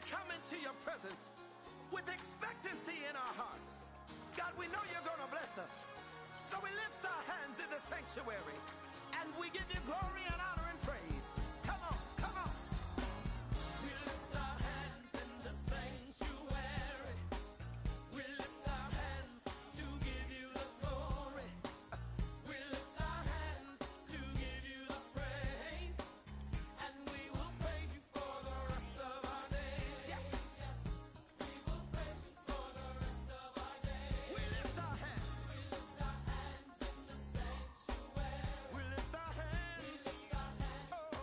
come into your presence with expectancy in our hearts. God, we know you're going to bless us. So we lift our hands in the sanctuary and we give you glory and honor and praise. Come on, come on. We lift our hands in the sanctuary. We lift our hands to give you the glory. We lift our hands to give you the praise. And we will praise you for the rest of our days. Yes, yes. We will praise you for the rest of our days. We lift our hands. We lift our hands in the sanctuary. We lift our hands. We lift our hands. Oh.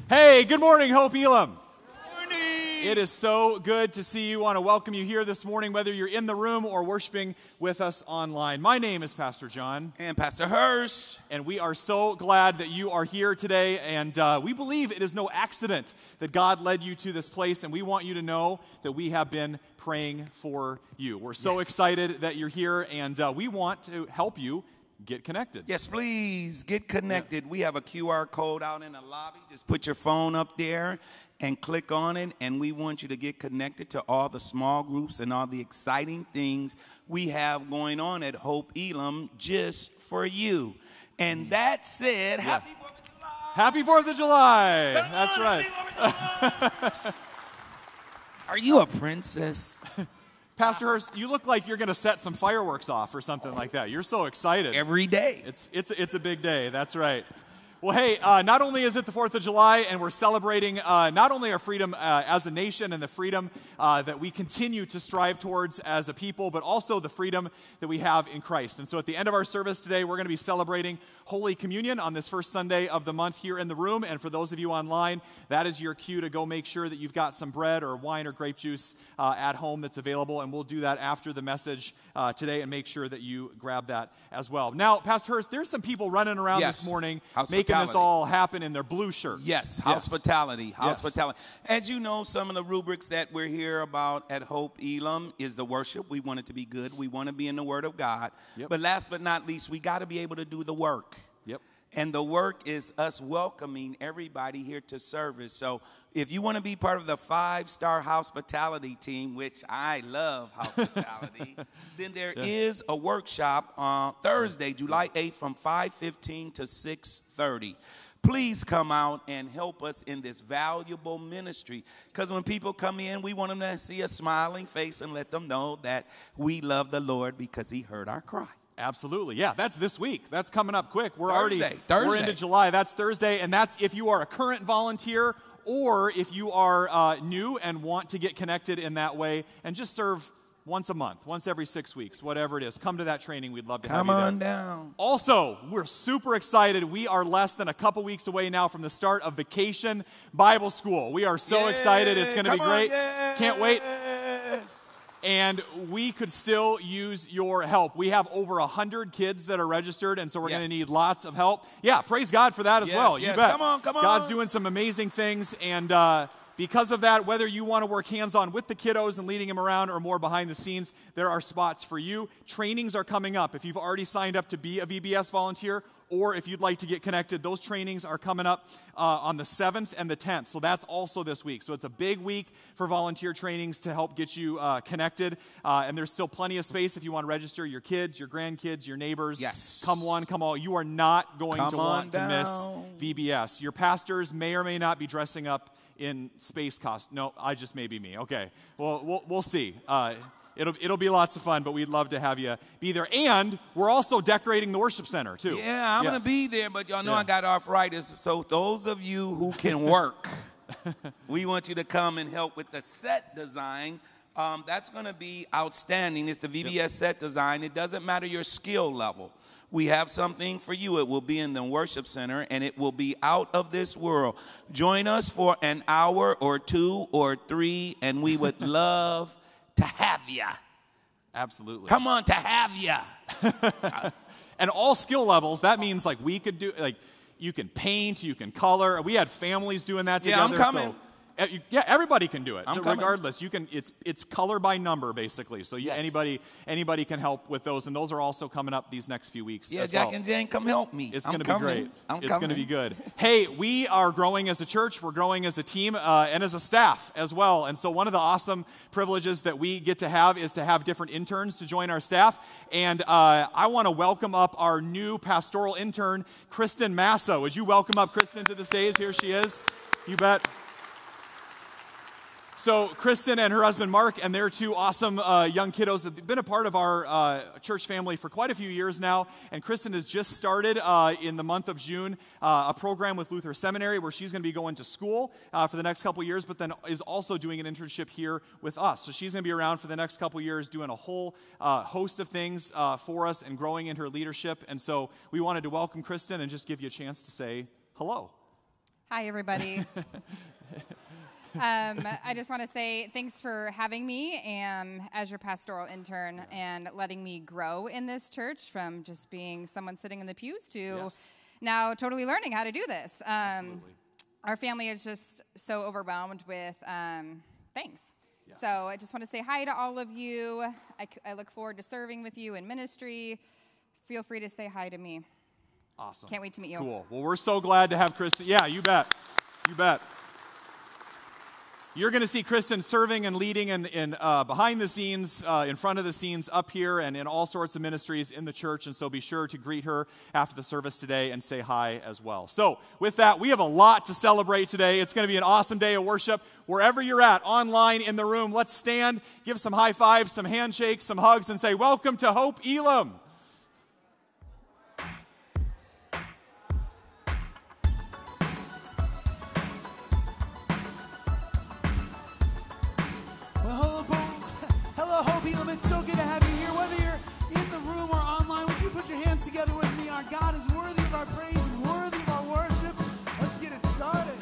Hey, good morning, Hope Elam. Morning. It is so good to see you. I want to welcome you here this morning, whether you're in the room or worshiping with us online. My name is Pastor John. And Pastor Hurst. And we are so glad that you are here today. And we believe it is no accident that God led you to this place. And we want you to know that we have been praying for you. We're so excited that you're here. And we want to help you get connected. Yes, please get connected. We have a QR code out in the lobby. Just put your phone up there and click on it. And we want you to get connected to all the small groups and all the exciting things we have going on at Hope Elam just for you. And that said, Happy 4th of July. Happy 4th of July. Come That's on, right. Happy 4th of July. Are you a princess? Pastor Hurst, you look like you're going to set some fireworks off or something like that. You're so excited. Every day. It's a big day. That's right. Well, hey, not only is it the 4th of July, and we're celebrating not only our freedom as a nation and the freedom that we continue to strive towards as a people, but also the freedom that we have in Christ. And so at the end of our service today, we're going to be celebrating Holy Communion on this first Sunday of the month here in the room. And for those of you online, that is your cue to go make sure that you've got some bread or wine or grape juice at home that's available. And we'll do that after the message today and make sure that you grab that as well. Now, Pastor Hurst, there's some people running around this morning making this all happen in their blue shirts. Yes, hospitality. As you know, some of the rubrics that we're here about at Hope Elam is the worship. We want it to be good. We want to be in the Word of God. But last but not least, we got to be able to do the work. And the work is us welcoming everybody here to service. So if you want to be part of the 5-star hospitality team, which I love hospitality, then there is a workshop on Thursday, July 8th from 5:15 to 6:30. Please come out and help us in this valuable ministry. Because when people come in, we want them to see a smiling face and let them know that we love the Lord because he heard our cry. Absolutely. Yeah, that's this week. That's coming up quick. We're Thursday. We're into July. That's Thursday, and that's if you are a current volunteer or if you are new and want to get connected in that way and just serve once a month, once every 6 weeks, whatever it is. Come to that training. We'd love to have you there. Come on down. Also, we're super excited. We are less than a couple weeks away now from the start of Vacation Bible School. We are so excited. It's going to be great. Can't wait. And we could still use your help. We have over 100 kids that are registered, and so we're going to need lots of help. Yeah, praise God for that as well. You bet. Come on. God's doing some amazing things, and because of that, whether you want to work hands-on with the kiddos and leading them around or more behind the scenes, there are spots for you. Trainings are coming up. If you've already signed up to be a VBS volunteer, or if you'd like to get connected, those trainings are coming up on the 7th and the 10th. So that's also this week. So it's a big week for volunteer trainings to help get you connected. And there's still plenty of space if you want to register your kids, your grandkids, your neighbors. Yes. Come one, come all. You are not going to want to miss VBS. Your pastors may or may not be dressing up in space costume. No, I just may be me. Okay. Well, we'll see. It'll be lots of fun, but we'd love to have you be there. And we're also decorating the worship center, too. Yeah, I'm going to be there, but y'all know I got arthritis. So those of you who can work, we want you to come and help with the set design. That's going to be outstanding. It's the VBS set design. It doesn't matter your skill level. We have something for you. It will be in the worship center, and it will be out of this world. Join us for an hour or 2 or 3, and we would love to have ya. Absolutely. Come on, to have ya. And all skill levels, that means like we could do, like you can paint, you can color. We had families doing that together. Yeah, I'm coming. So Yeah, everybody can do it. I'm coming. Regardless, you can. It's color by number basically. So Yes. anybody can help with those, and those are also coming up these next few weeks. Yeah, as Jack well. and Jane, come help me. It's I'm going to be coming. great. I'm It's coming. going to be good. Hey, we are growing as a church. We're growing as a team and as a staff as well. And so one of the awesome privileges that we get to have is to have different interns to join our staff. And I want to welcome up our new pastoral intern, Kristen Massa. Would you welcome up Kristen to the stage? Here she is. You bet. So Kristen and her husband Mark and their two awesome young kiddos have been a part of our church family for quite a few years now. And Kristen has just started in the month of June a program with Luther Seminary where she's going to be going to school for the next couple years, but then is also doing an internship here with us. So she's going to be around for the next couple years doing a whole host of things for us and growing in her leadership. And so we wanted to welcome Kristen and just give you a chance to say hello. Hi, everybody. I just want to say thanks for having me as your pastoral intern and letting me grow in this church from just being someone sitting in the pews to now totally learning how to do this. Our family is just so overwhelmed with things. Yes. So I just want to say hi to all of you. I look forward to serving with you in ministry. Feel free to say hi to me. Awesome. Can't wait to meet you. Cool. Well, we're so glad to have Kristen. Yeah, you bet. You bet. You're going to see Kristen serving and leading in behind the scenes, in front of the scenes, up here, and in all sorts of ministries in the church. And so be sure to greet her after the service today and say hi as well. So with that, we have a lot to celebrate today. It's going to be an awesome day of worship. Wherever you're at, online, in the room, let's stand, give some high fives, some handshakes, some hugs, and say, welcome to Hope Elam. It's so good to have you here. Whether you're in the room or online, would you put your hands together with me? Our God is worthy of our praise and worthy of our worship. Let's get it started.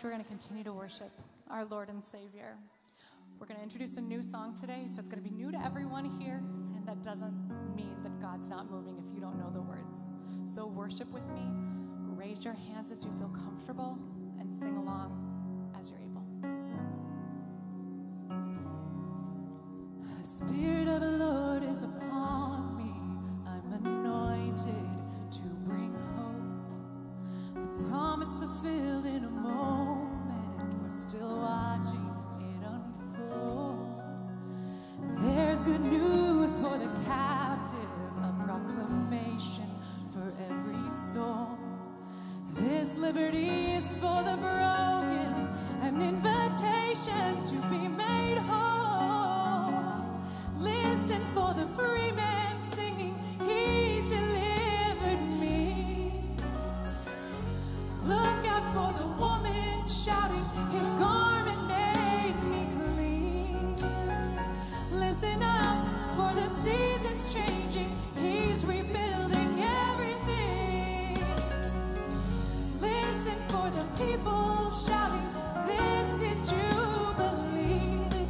we're going to continue to worship our Lord and Savior. We're going to introduce a new song today, so it's going to be new to everyone here, and that doesn't mean that God's not moving if you don't know the words. So worship with me, raise your hands as you feel comfortable, and sing along as you're able. The Spirit of the Lord is upon me. I'm anointed to bring hope. The promise fulfilled in a moment. We're still watching it unfold. There's good news for the captive, a proclamation for every soul. This liberty is for the broken, an invitation to be made whole. Listen for the free man singing, He delivered me. Look out for the woman shouting, His garment made me clean. Listen up for the seasons changing, He's rebuilding everything. Listen for the people shouting, this is Jubilee.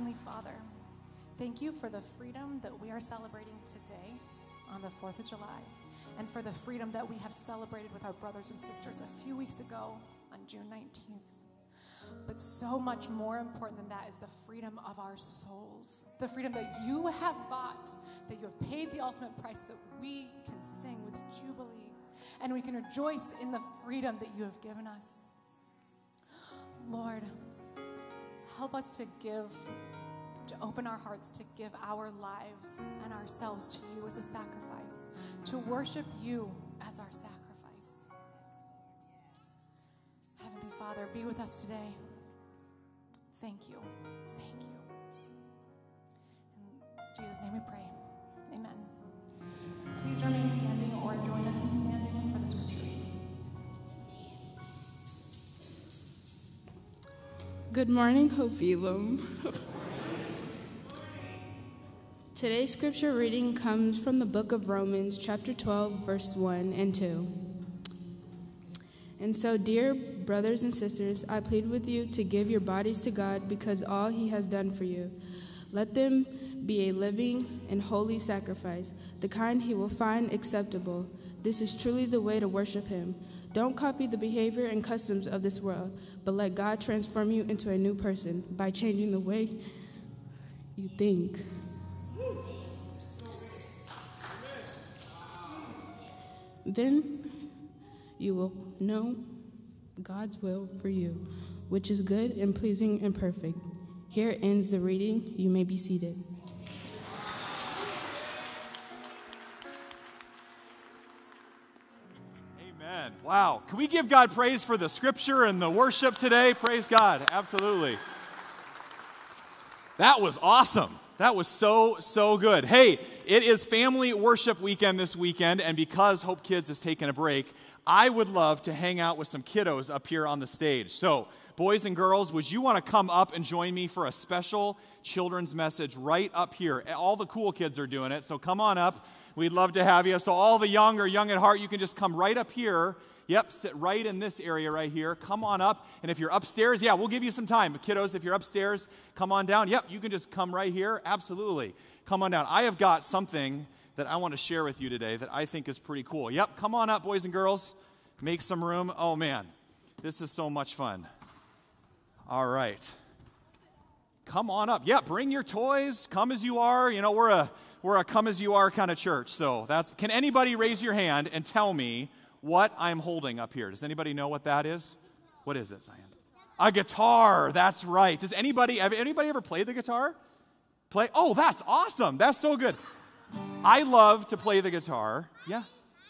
Heavenly Father, thank you for the freedom that we are celebrating today on the 4th of July, and for the freedom that we have celebrated with our brothers and sisters a few weeks ago on June 19th. But so much more important than that is the freedom of our souls, the freedom that you have bought, that you have paid the ultimate price, that we can sing with jubilee, and we can rejoice in the freedom that you have given us. Lord, help us to open our hearts to give our lives and ourselves to you as a sacrifice, to worship you as our sacrifice. Heavenly Father, be with us today. Thank you. Thank you. In Jesus' name we pray. Amen. Please remain standing or join us in standing for the scripture reading. Good morning, Hope Elam. Today's scripture reading comes from the book of Romans, chapter 12, verse 1 and 2. And so, dear brothers and sisters, I plead with you to give your bodies to God because all he has done for you. Let them be a living and holy sacrifice, the kind he will find acceptable. This is truly the way to worship him. Don't copy the behavior and customs of this world, but let God transform you into a new person by changing the way you think. Then you will know God's will for you, which is good and pleasing and perfect. Here ends the reading. You may be seated. Amen. Wow. Can we give God praise for the scripture and the worship today? Praise God. Absolutely. That was awesome. That was so good. Hey, it is family worship weekend this weekend, and because Hope Kids is taking a break, I would love to hang out with some kiddos up here on the stage. So, boys and girls, would you want to come up and join me for a special children's message right up here? All the cool kids are doing it, so come on up. We'd love to have you. So all the young or young at heart, you can just come right up here. Yep, sit right in this area right here. Come on up. And if you're upstairs, yeah, we'll give you some time. Kiddos, if you're upstairs, come on down. Yep, you can just come right here. Absolutely. Come on down. I have got something that I want to share with you today that I think is pretty cool. Yep, come on up, boys and girls. Make some room. Oh, man, this is so much fun. All right. Come on up. Yeah, bring your toys. Come as you are. You know, we're a come as you are kind of church. So can anybody raise your hand and tell me what I'm holding up here? Does anybody know what that is? What is it, Zion? A guitar. That's right. Does anybody ever play the guitar? Oh, that's awesome. That's so good. I love to play the guitar. Yeah.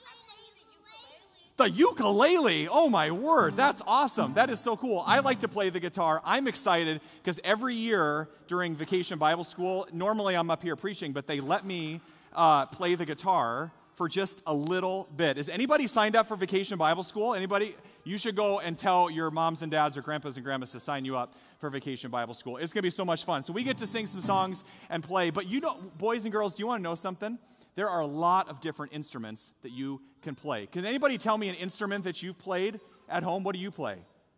The ukulele. Oh, my word. That's awesome. That is so cool. I like to play the guitar. I'm excited because every year during Vacation Bible School, normally I'm up here preaching, but they let me play the guitar for just a little bit. Is anybody signed up for Vacation Bible School? Anybody? You should go and tell your moms and dads or grandpas and grandmas to sign you up for Vacation Bible School. It's going to be so much fun. So we get to sing some songs and play. But you know, boys and girls, do you want to know something? There are a lot of different instruments that you can play. Can anybody tell me an instrument that you've played at home? What do you play?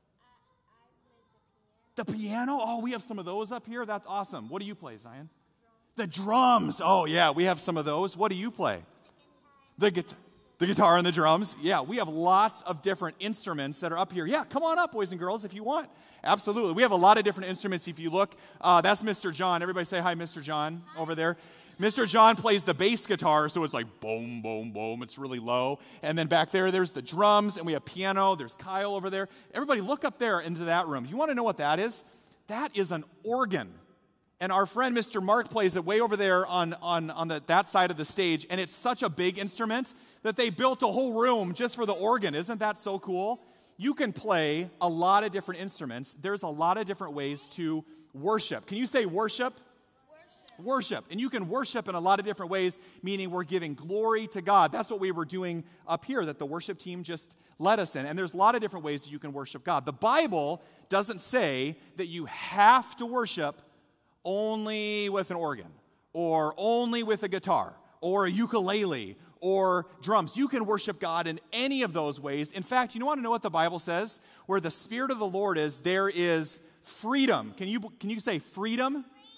The piano? Oh, we have some of those up here. That's awesome. What do you play, Zion? The drums. Oh, yeah, we have some of those. What do you play? The guitar and the drums. Yeah, we have lots of different instruments that are up here. Yeah, come on up, boys and girls, if you want. Absolutely. We have a lot of different instruments. If you look, that's Mr. John. Everybody say hi, Mr. John, over there. Mr. John plays the bass guitar, so it's like boom, boom, boom. It's really low. And then back there's the drums, and we have piano. There's Kyle over there. Everybody look up there into that room. You want to know what that is? That is an organ. And our friend Mr. Mark plays it way over there on that side of the stage. And it's such a big instrument that they built a whole room just for the organ. Isn't that so cool? You can play a lot of different instruments. There's a lot of different ways to worship. Can you say worship? Worship. And you can worship in a lot of different ways, meaning we're giving glory to God. That's what we were doing up here that the worship team just led us in. And there's a lot of different ways that you can worship God. The Bible doesn't say that you have to worship only with an organ or only with a guitar or a ukulele or drums. You can worship God in any of those ways. In fact, you want to know what the Bible says? Where the Spirit of the Lord is, there is freedom. Can you say freedom?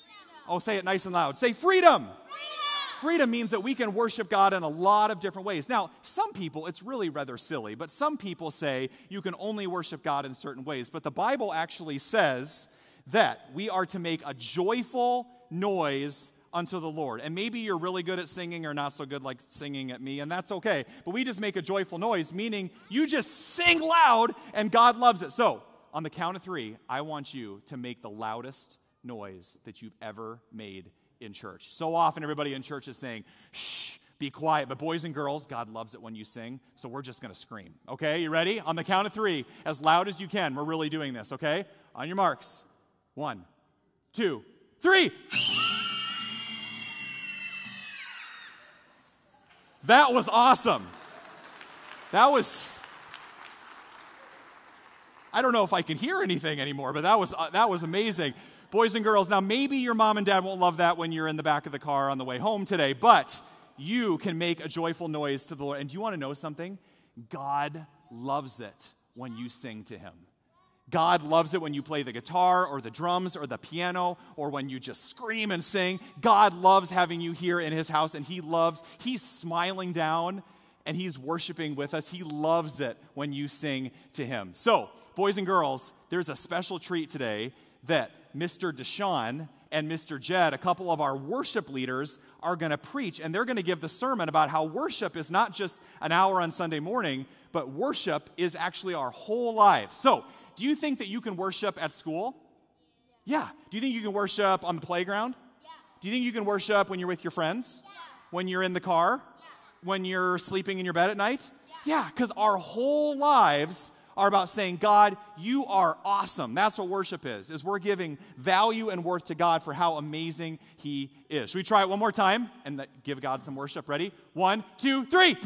Oh, say it nice and loud. Say freedom. Freedom means that we can worship God in a lot of different ways. Now, some people, it's really rather silly, but some people say you can only worship God in certain ways. But the Bible actually says that we are to make a joyful noise unto the Lord. And maybe you're really good at singing or not so good like singing at me, and that's okay. But we just make a joyful noise, meaning you just sing loud and God loves it. So, on the count of 3, I want you to make the loudest noise that you've ever made in church. So often everybody in church is saying, shh, be quiet. But boys and girls, God loves it when you sing, so we're just going to scream. Okay, you ready? On the count of 3, as loud as you can, we're really doing this, okay? On your marks. 1, 2, 3. That was awesome. That was... I don't know if I can hear anything anymore, but that was amazing. Boys and girls, now maybe your mom and dad won't love that when you're in the back of the car on the way home today, but you can make a joyful noise to the Lord. And do you want to know something? God loves it when you sing to him. God loves it when you play the guitar or the drums or the piano or when you just scream and sing. God loves having you here in his house, and he's smiling down and he's worshiping with us. He loves it when you sing to him. So, boys and girls, there's a special treat today that Mr. Deshaun and Mr. Jed, a couple of our worship leaders, are going to preach, and they're going to give the sermon about how worship is not just an hour on Sunday morning, but worship is actually our whole life. So, do you think that you can worship at school? Yeah. Do you think you can worship on the playground? Yeah. Do you think you can worship when you're with your friends? Yeah. When you're in the car? Yeah. When you're sleeping in your bed at night? Yeah, because our whole lives are about saying, God, you are awesome. That's what worship is we're giving value and worth to God for how amazing he is. Should we try it one more time and give God some worship? Ready? 1, 2, 3.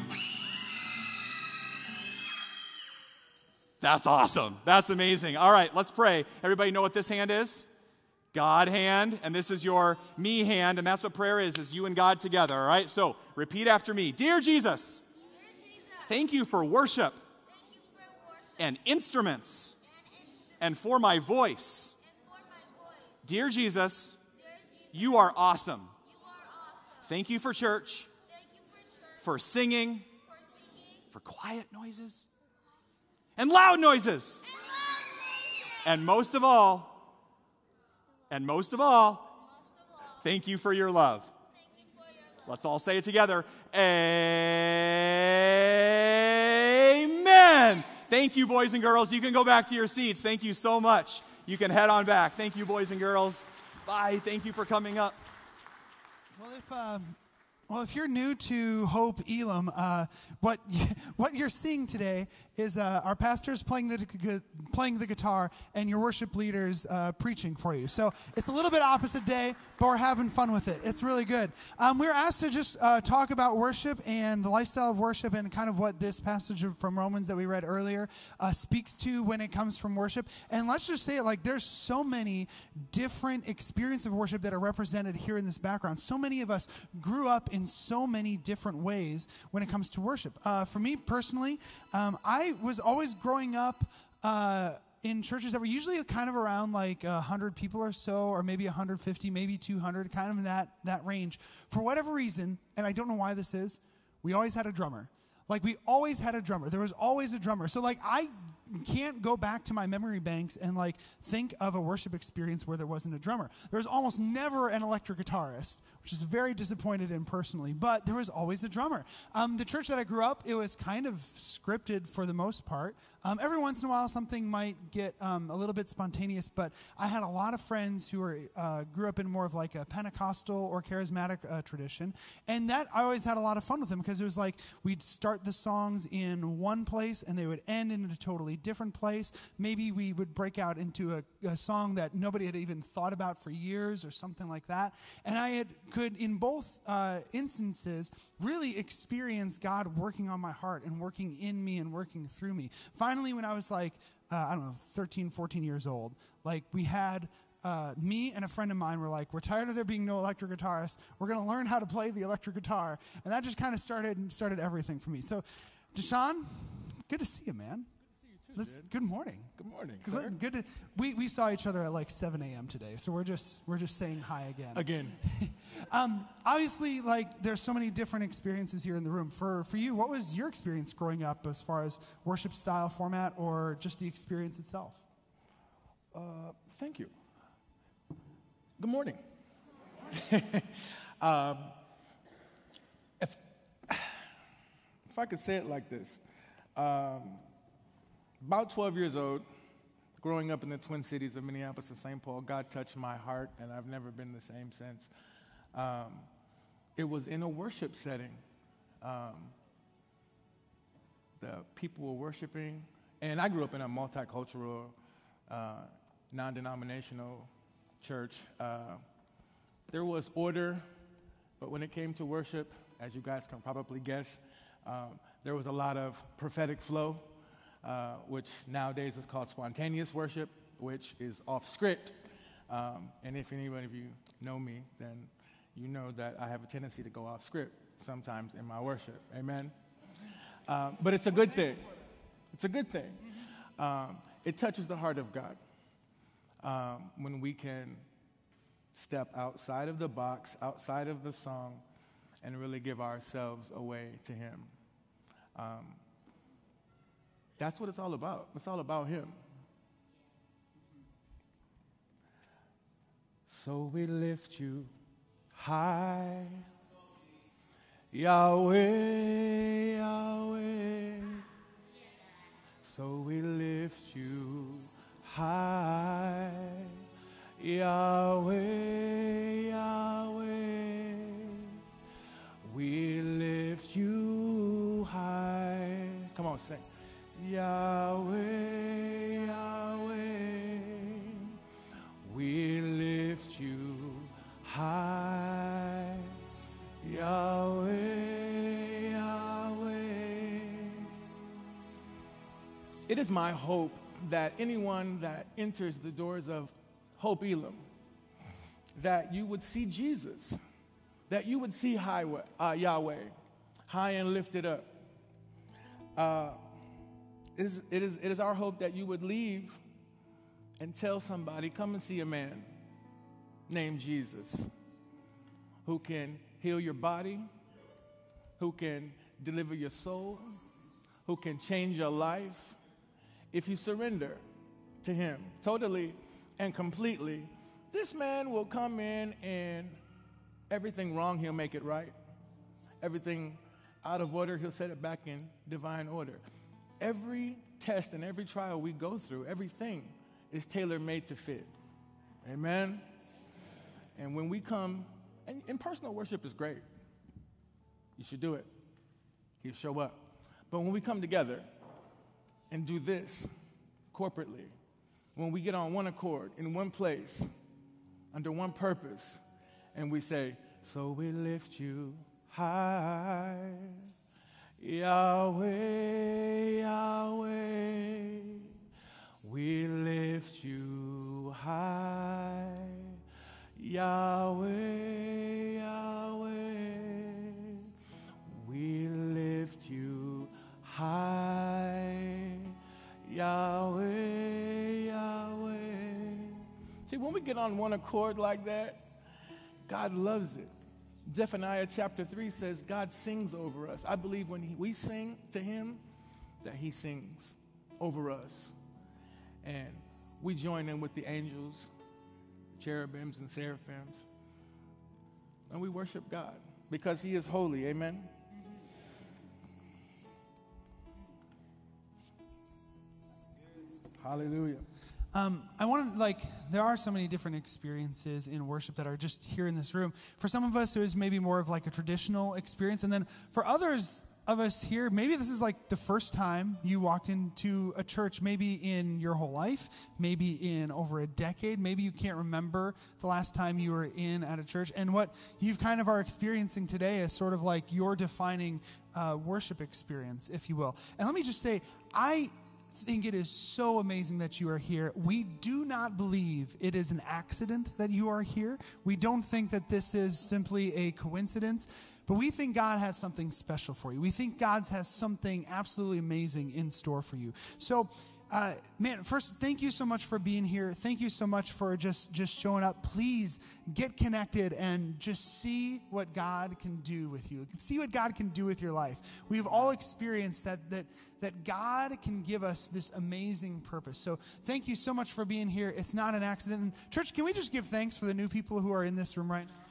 That's awesome. That's amazing. All right, let's pray. Everybody know what this hand is? God hand, and this is your me hand, and that's what prayer is you and God together, all right? So repeat after me. Dear Jesus, thank you for worship. And instruments, and for my voice. Dear Jesus, you are awesome. Thank you for church, for singing, for quiet noises, and loud noises. And most of all, thank you for your love. Let's all say it together. Amen. Thank you, boys and girls. You can go back to your seats. Thank you so much. You can head on back. Thank you, boys and girls. Bye. Thank you for coming up. Well, if you're new to Hope Elam, what you're seeing today is our pastors playing the guitar and your worship leaders preaching for you. So it's a little bit opposite day, but we're having fun with it. It's really good. We're asked to just talk about worship and the lifestyle of worship and kind of what this passage from Romans that we read earlier speaks to when it comes from worship. And let's just say it like there's so many different experiences of worship that are represented here in this background. So many of us grew up in so many different ways when it comes to worship. For me personally, I was always growing up in churches that were usually kind of around like 100 people or so, or maybe 150, maybe 200, kind of in that range. For whatever reason, and I don't know why this is, we always had a drummer. Like, we always had a drummer. There was always a drummer. So, like, I can't go back to my memory banks and, like, think of a worship experience where there wasn't a drummer. There's almost never an electric guitarist, which is very disappointed in personally, but there was always a drummer. The church that I grew up, it was kind of scripted for the most part. Every once in a while, something might get a little bit spontaneous, but I had a lot of friends who grew up in more of like a Pentecostal or charismatic tradition, and that I always had a lot of fun with them because it was like we'd start the songs in one place and they would end in a totally different place. Maybe we would break out into a song that nobody had even thought about for years or something like that, and I could, in both instances, really experience God working on my heart and working in me and working through me. Finally, when I was like, 13, 14 years old, like we had me and a friend of mine were like, we're tired of there being no electric guitarists. We're going to learn how to play the electric guitar. And that just kind of started everything for me. So, Deshaun, good to see you, man. Good to see you Good morning. Good morning, sir. Good. We saw each other at like 7 a.m. today, so we're just saying hi again. Obviously, like there's so many different experiences here in the room. For you, what was your experience growing up as far as worship style, format, or just the experience itself? Thank you. Good morning. If I could say it like this. About 12 years old, growing up in the Twin Cities of Minneapolis and St. Paul, God touched my heart, and I've never been the same since. It was in a worship setting. The people were worshiping, and I grew up in a multicultural, non-denominational church. There was order, but when it came to worship, as you guys can probably guess, there was a lot of prophetic flow. Which nowadays is called spontaneous worship, which is off script. And if anybody of you know me, then you know that I have a tendency to go off script sometimes in my worship. Amen? But it's a good thing. It's a good thing. It touches the heart of God when we can step outside of the box, outside of the song, and really give ourselves away to Him. That's what it's all about. It's all about Him. So we lift you high, Yahweh, Yahweh. So we lift you high, Yahweh, Yahweh. We lift you high. Come on, sing. Yahweh, Yahweh, we lift you high. Yahweh, Yahweh. It is my hope that anyone that enters the doors of Hope Elam, that you would see Jesus, that you would see Yahweh, high and lifted up. It is our hope that you would leave and tell somebody, come and see a man named Jesus who can heal your body, who can deliver your soul, who can change your life. If you surrender to Him totally and completely, this man will come in and everything wrong, He'll make it right. Everything out of order, He'll set it back in divine order. Every test and every trial we go through, everything is tailor-made to fit. Amen? And when we come, and personal worship is great. You should do it. He'll show up. But when we come together and do this corporately, when we get on one accord, in one place, under one purpose, and we say, so we lift you high, Yahweh, Yahweh, we lift you high, Yahweh, Yahweh, we lift you high, Yahweh, Yahweh. See, when we get on one accord like that, God loves it. Zephaniah chapter 3 says God sings over us. I believe when we sing to Him, that He sings over us. And we join in with the angels, cherubims and seraphims, and we worship God because He is holy. Amen? Hallelujah. I want to, there are so many different experiences in worship that are just here in this room. For some of us, it was maybe more of like a traditional experience. And then for others of us here, maybe this is like the first time you walked into a church, maybe in your whole life, maybe in over a decade. Maybe you can't remember the last time you were in at a church. And what you've kind of are experiencing today is sort of like your defining worship experience, if you will. And let me just say, I think it is so amazing that you are here. We do not believe it is an accident that you are here. We don't think that this is simply a coincidence, but we think God has something special for you. We think God has something absolutely amazing in store for you. So Man, first, thank you so much for being here. Thank you so much for just showing up. Please get connected and just see what God can do with you. See what God can do with your life. We've all experienced that God can give us this amazing purpose. So thank you so much for being here. It's not an accident. And church, can we just give thanks for the new people who are in this room right now?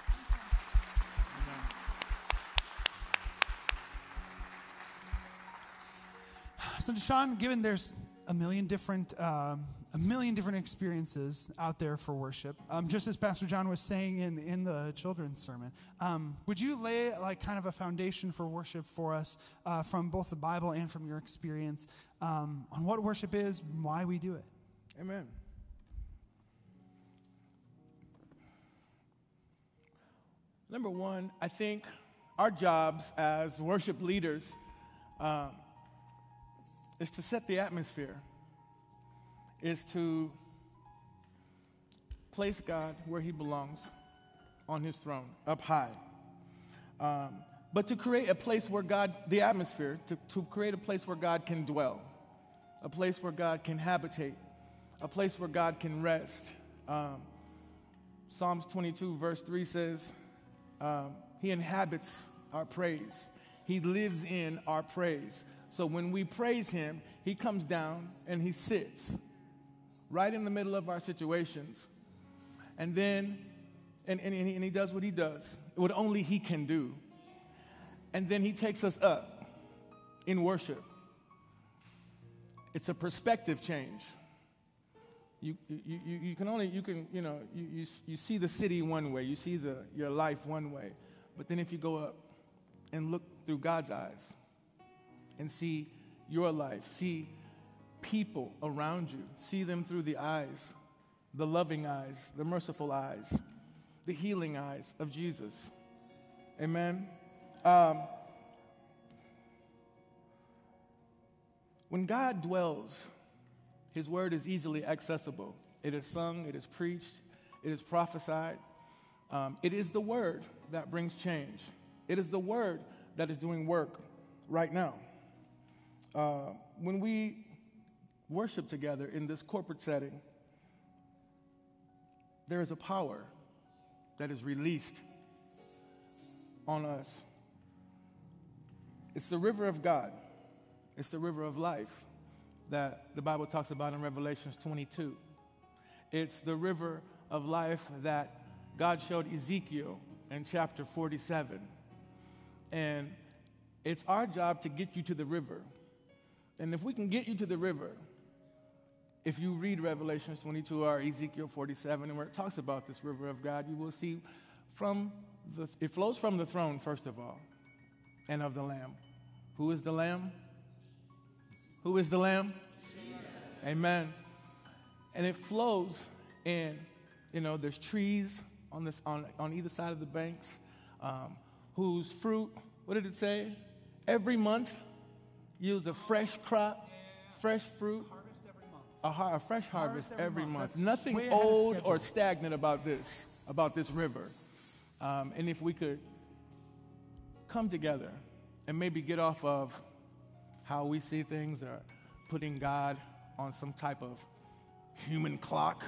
So, Deshaun, given there's a million different experiences out there for worship, just as Pastor John was saying in the children's sermon, would you lay like kind of a foundation for worship for us from both the Bible and from your experience on what worship is, and why we do it? Amen. Number one, I think our jobs as worship leaders is to set the atmosphere, is to place God where he belongs on his throne, up high. But to create a place where God, the atmosphere, to create a place where God can dwell, a place where God can habitate, a place where God can rest. Psalms 22 verse 3 says, he inhabits our praise. He lives in our praise. So when we praise him, he comes down and he sits right in the middle of our situations. And then, and he does what he does, what only he can do. And then he takes us up in worship. It's a perspective change. You see the city one way, you see your life one way. But then if you go up and look through God's eyes, and see your life, see people around you, see them through the eyes, the loving eyes, the merciful eyes, the healing eyes of Jesus. Amen. When God dwells, his word is easily accessible. It is sung, it is preached, it is prophesied. It is the word that brings change. It is the word that is doing work right now. When we worship together in this corporate setting, there is a power that is released on us. It's the river of God. It's the river of life that the Bible talks about in Revelation 22. It's the river of life that God showed Ezekiel in chapter 47. And it's our job to get you to the river. And if we can get you to the river, if you read Revelation 22 or Ezekiel 47, and where it talks about this river of God, you will see it flows from the throne, first of all, and of the Lamb. Who is the Lamb? Who is the Lamb? Jesus. Amen. And it flows in, there's trees on either side of the banks, whose fruit, what did it say? Every month yields a fresh crop, fresh fruit, a fresh harvest every month. Nothing old or stagnant about this river. And if we could come together and maybe get off of how we see things or putting God on some type of human clock,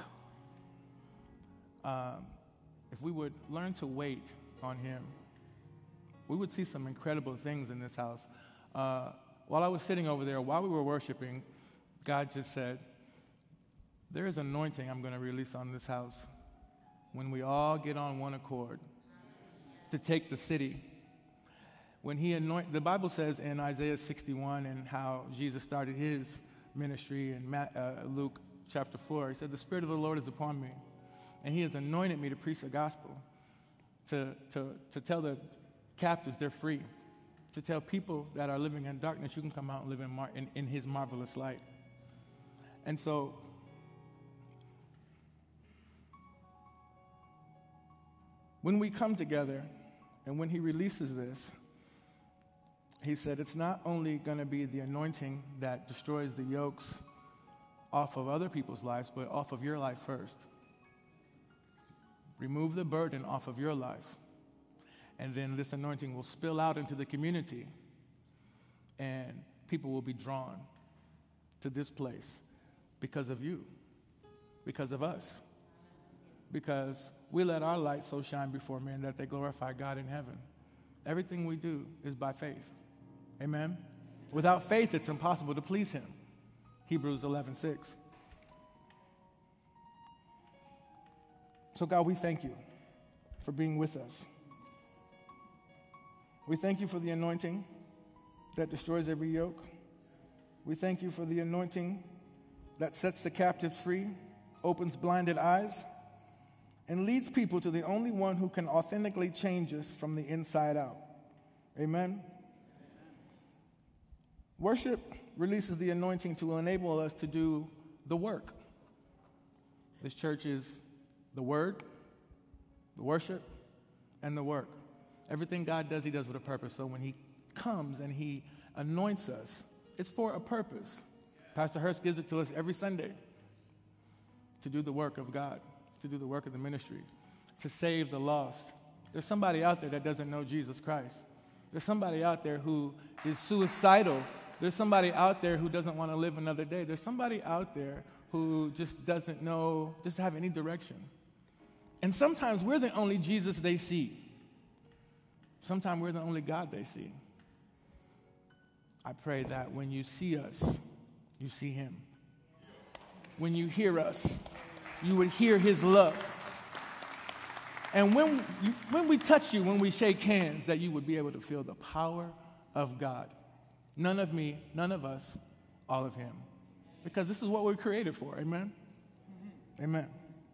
if we would learn to wait on him, we would see some incredible things in this house. While I was sitting over there, while we were worshiping, God just said, there is anointing I'm going to release on this house when we all get on one accord to take the city. When he the Bible says in Isaiah 61 and how Jesus started his ministry in Luke chapter 4, he said, the Spirit of the Lord is upon me, and he has anointed me to preach the gospel, to tell the captives they're free, to tell people that are living in darkness, you can come out and live in his marvelous light. And so, when we come together and when he releases this, he said it's not only going to be the anointing that destroys the yokes off of other people's lives, but off of your life first. Remove the burden off of your life. And then this anointing will spill out into the community, and people will be drawn. to this place because of you, because of us, because we let our light so shine before men that they glorify God in heaven. Everything we do is by faith. Amen? Without faith, it's impossible to please him. Hebrews 11:6. So God, we thank you for being with us. We thank you for the anointing that destroys every yoke. We thank you for the anointing that sets the captive free, opens blinded eyes, and leads people to the only one who can authentically change us from the inside out. Amen? Worship releases the anointing to enable us to do the work. This church is the word, the worship, and the work. Everything God does, he does with a purpose. So when he comes and he anoints us, it's for a purpose. Pastor Hurst gives it to us every Sunday to do the work of God, to do the work of the ministry, to save the lost. There's somebody out there that doesn't know Jesus Christ. There's somebody out there who is suicidal. There's somebody out there who doesn't want to live another day. There's somebody out there who just doesn't know, doesn't have any direction. And sometimes we're the only Jesus they see. Sometimes we're the only God they see. I pray that when you see us, you see him. When you hear us, you would hear his love. And when we touch you, when we shake hands, that you would be able to feel the power of God. None of me, none of us, all of him. Because this is what we're created for. Amen? Amen.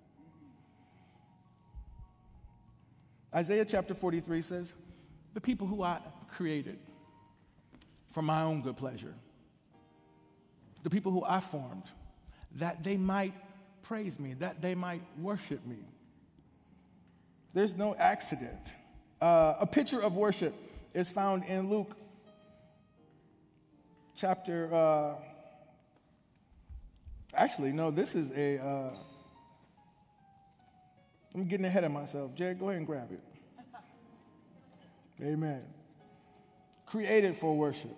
Isaiah chapter 43 says, the people who I created for my own good pleasure, the people who I formed, that they might praise me, that they might worship me. There's no accident. A picture of worship is found in Luke chapter, this is I'm getting ahead of myself. Jared, go ahead and grab it. Amen. Created for worship.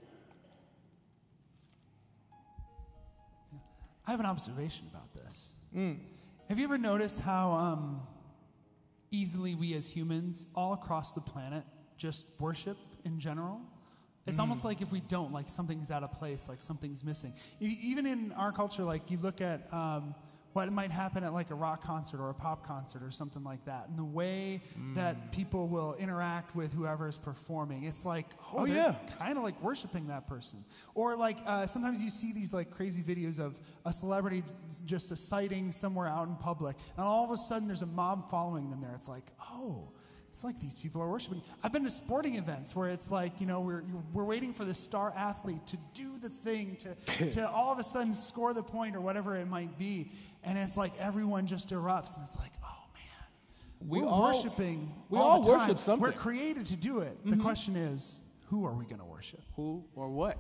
I have an observation about this. Have you ever noticed how easily we as humans all across the planet just worship in general? It's almost like if we don't, like something's out of place, like something's missing. Even in our culture, like you look at what might happen at like a rock concert or a pop concert or something like that, and the way that people will interact with whoever is performing, it's like, they're kind of like worshiping that person. Or like sometimes you see these like crazy videos of a celebrity just a sighting somewhere out in public, and all of a sudden there's a mob following them there. It's like, it's like these people are worshiping. I've been to sporting events where it's like, we're waiting for the star athlete to do the thing, to all of a sudden score the point or whatever it might be. And it's like everyone just erupts. And it's like, oh, man. We're worshiping all the time. Worship something. We're created to do it. The question is, who are we going to worship? Who or what?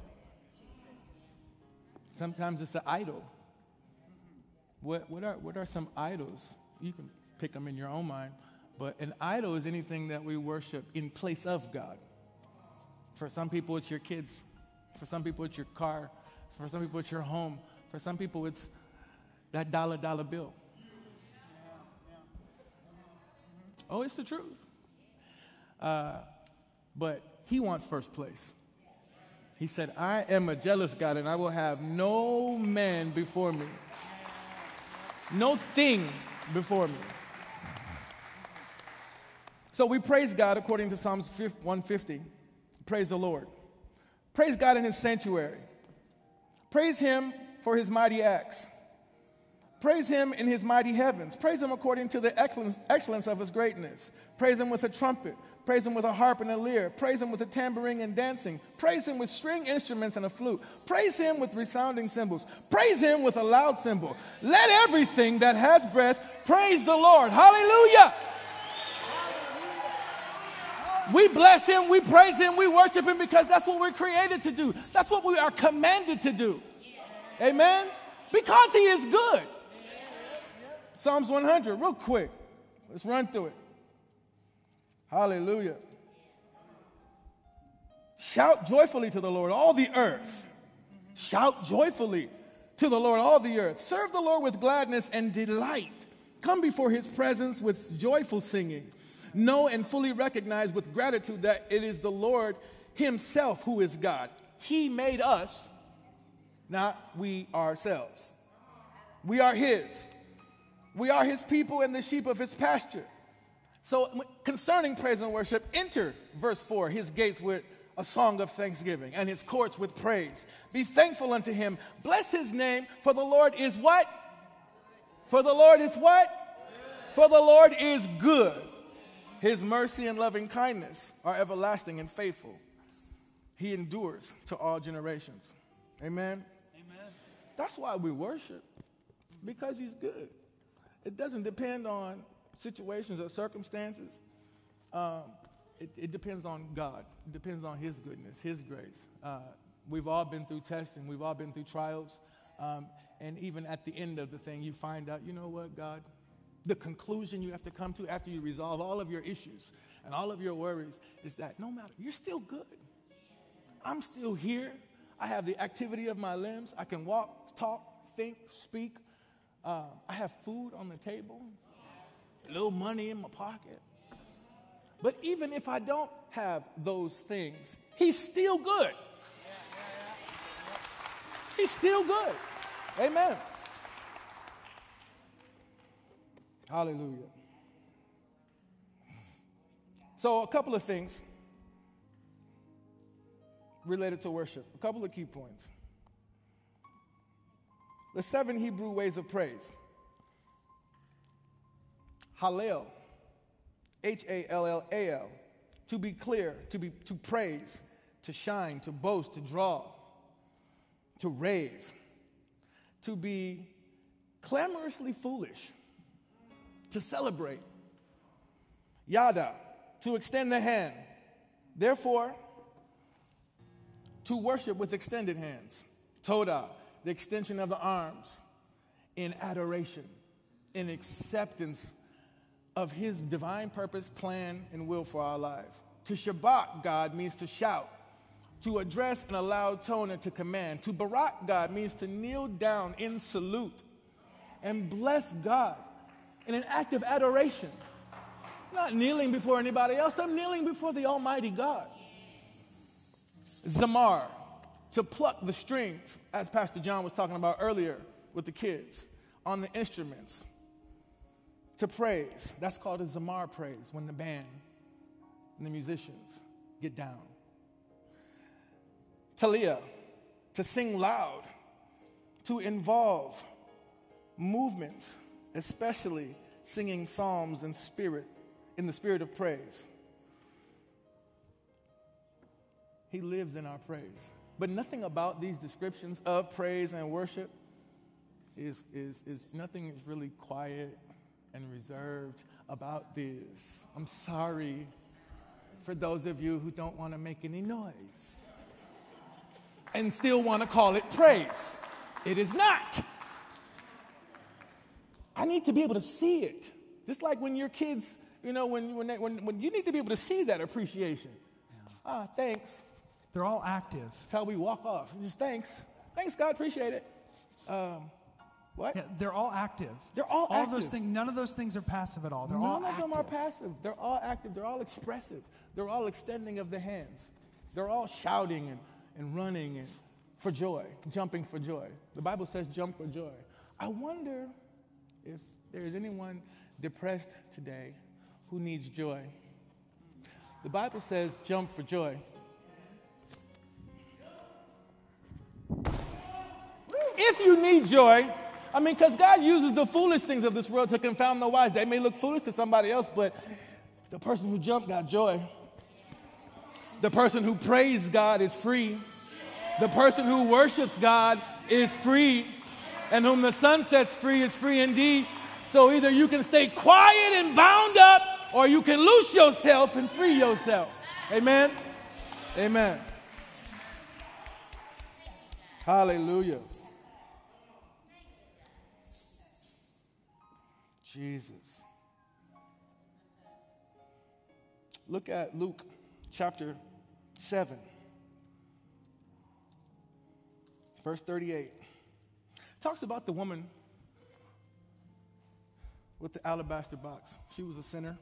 Sometimes it's an idol. What are some idols? You can pick them in your own mind. But an idol is anything that we worship in place of God. For some people, it's your kids. For some people, it's your car. For some people, it's your home. For some people, it's that dollar bill. Oh, it's the truth. But he wants first place. He said, I am a jealous God, and I will have no man before me. No thing before me. So we praise God according to Psalms 150. Praise the Lord. Praise God in his sanctuary. Praise him for his mighty acts. Praise him in his mighty heavens. Praise him according to the excellence of his greatness. Praise him with a trumpet. Praise him with a harp and a lyre. Praise him with a tambourine and dancing. Praise him with string instruments and a flute. Praise him with resounding cymbals. Praise him with a loud cymbal. Let everything that has breath praise the Lord. Hallelujah. We bless him, we praise him, we worship him because that's what we're created to do. That's what we are commanded to do. Amen? Because he is good. Psalms 100, real quick. Let's run through it. Hallelujah. Shout joyfully to the Lord, all the earth. Shout joyfully to the Lord, all the earth. Serve the Lord with gladness and delight. Come before his presence with joyful singing. Know and fully recognize with gratitude that it is the Lord himself who is God. He made us, not we ourselves. We are his. We are his people and the sheep of his pasture. So concerning praise and worship, enter, verse 4, his gates with a song of thanksgiving and his courts with praise. Be thankful unto him. Bless his name, for the Lord is what? For the Lord is what? For the Lord is good. His mercy and loving kindness are everlasting and faithful. He endures to all generations. Amen? Amen. That's why we worship, because he's good. It doesn't depend on situations or circumstances. It depends on God. It depends on his goodness, his grace. We've all been through testing. We've all been through trials. And even at the end of the thing, you find out, you know what, God? The conclusion you have to come to after you resolve all of your issues and all of your worries is that no matter, you're still good. I'm still here. I have the activity of my limbs. I can walk, talk, think, speak. I have food on the table, a little money in my pocket. But even if I don't have those things, he's still good. He's still good. Amen. Hallelujah. So a couple of things related to worship, a couple of key points. The 7 Hebrew ways of praise. Hallel, Hallal, to be clear, to praise, to shine, to boast, to draw, to rave, to be clamorously foolish, to celebrate. Yada, to extend the hand. Therefore, to worship with extended hands. Toda, the extension of the arms, in adoration, in acceptance of his divine purpose, plan, and will for our life. To Shabbat God means to shout, to address in a loud tone and to command. To Barak God means to kneel down in salute and bless God in an act of adoration. I'm not kneeling before anybody else, I'm kneeling before the Almighty God. Zamar, to pluck the strings, as Pastor John was talking about earlier with the kids, on the instruments. To praise, that's called a Zamar praise, when the band and the musicians get down. Talia, to sing loud, to involve movements, especially singing psalms in the spirit of praise. He lives in our praise. But nothing about these descriptions of praise and worship is nothing is really quiet and reserved about this. I'm sorry for those of you who don't want to make any noise and still want to call it praise. It is not. I need to be able to see it. Just like when your kids, when you need to be able to see that appreciation. Yeah. Thanks. They're all active. That's how we walk off. Just thanks. Thanks, God. Appreciate it. What? Yeah, they're all active. They're all active. Those things. None of those things are passive at all. They're None all of active. them are passive. They're all active. They're all expressive. They're all extending of the hands. They're all shouting and running and for joy, jumping for joy. The Bible says jump for joy. I wonder if there is anyone depressed today who needs joy. The Bible says jump for joy. If you need joy, because God uses the foolish things of this world to confound the wise. They may look foolish to somebody else, but the person who jumped got joy. The person who praised God is free. The person who worships God is free. And whom the Son sets free is free indeed. So either you can stay quiet and bound up, or you can loose yourself and free yourself. Amen? Amen. Hallelujah. Jesus. Look at Luke chapter 7. verse 38. Talks about the woman with the alabaster box. She was a sinner.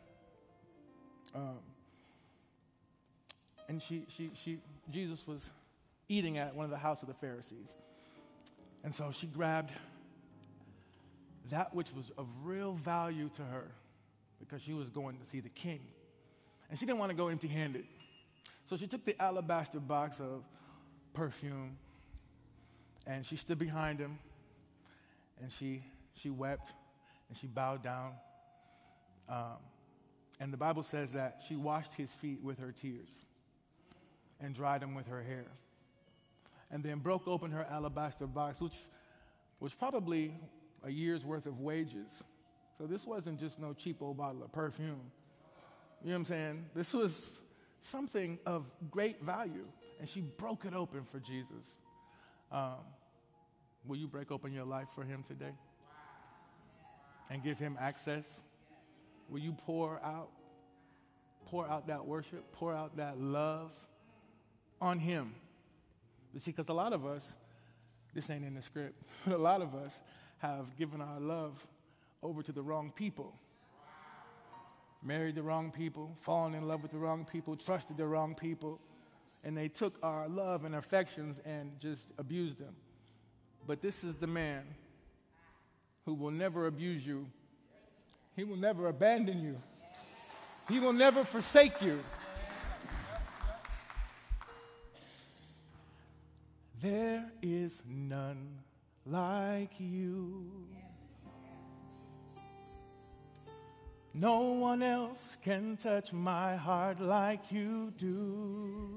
And Jesus was eating at one of the house of the Pharisees. And so she grabbed that which was of real value to her because she was going to see the king. And she didn't want to go empty-handed. So she took the alabaster box of perfume and she stood behind him and she wept and she bowed down. And the Bible says that she washed his feet with her tears and dried them with her hair. And then broke open her alabaster box, which was probably a year's worth of wages. So this wasn't just no cheap old bottle of perfume. You know what I'm saying? This was something of great value. And she broke it open for Jesus. Will you break open your life for him today? And give him access? Will you pour out that worship, pour out that love on him? You see, because a lot of us, this ain't in the script, but a lot of us have given our love over to the wrong people. Married the wrong people, fallen in love with the wrong people, trusted the wrong people, and they took our love and affections and just abused them. But this is the man who will never abuse you. He will never abandon you. He will never forsake you. There is none like you. No one else can touch my heart like you do.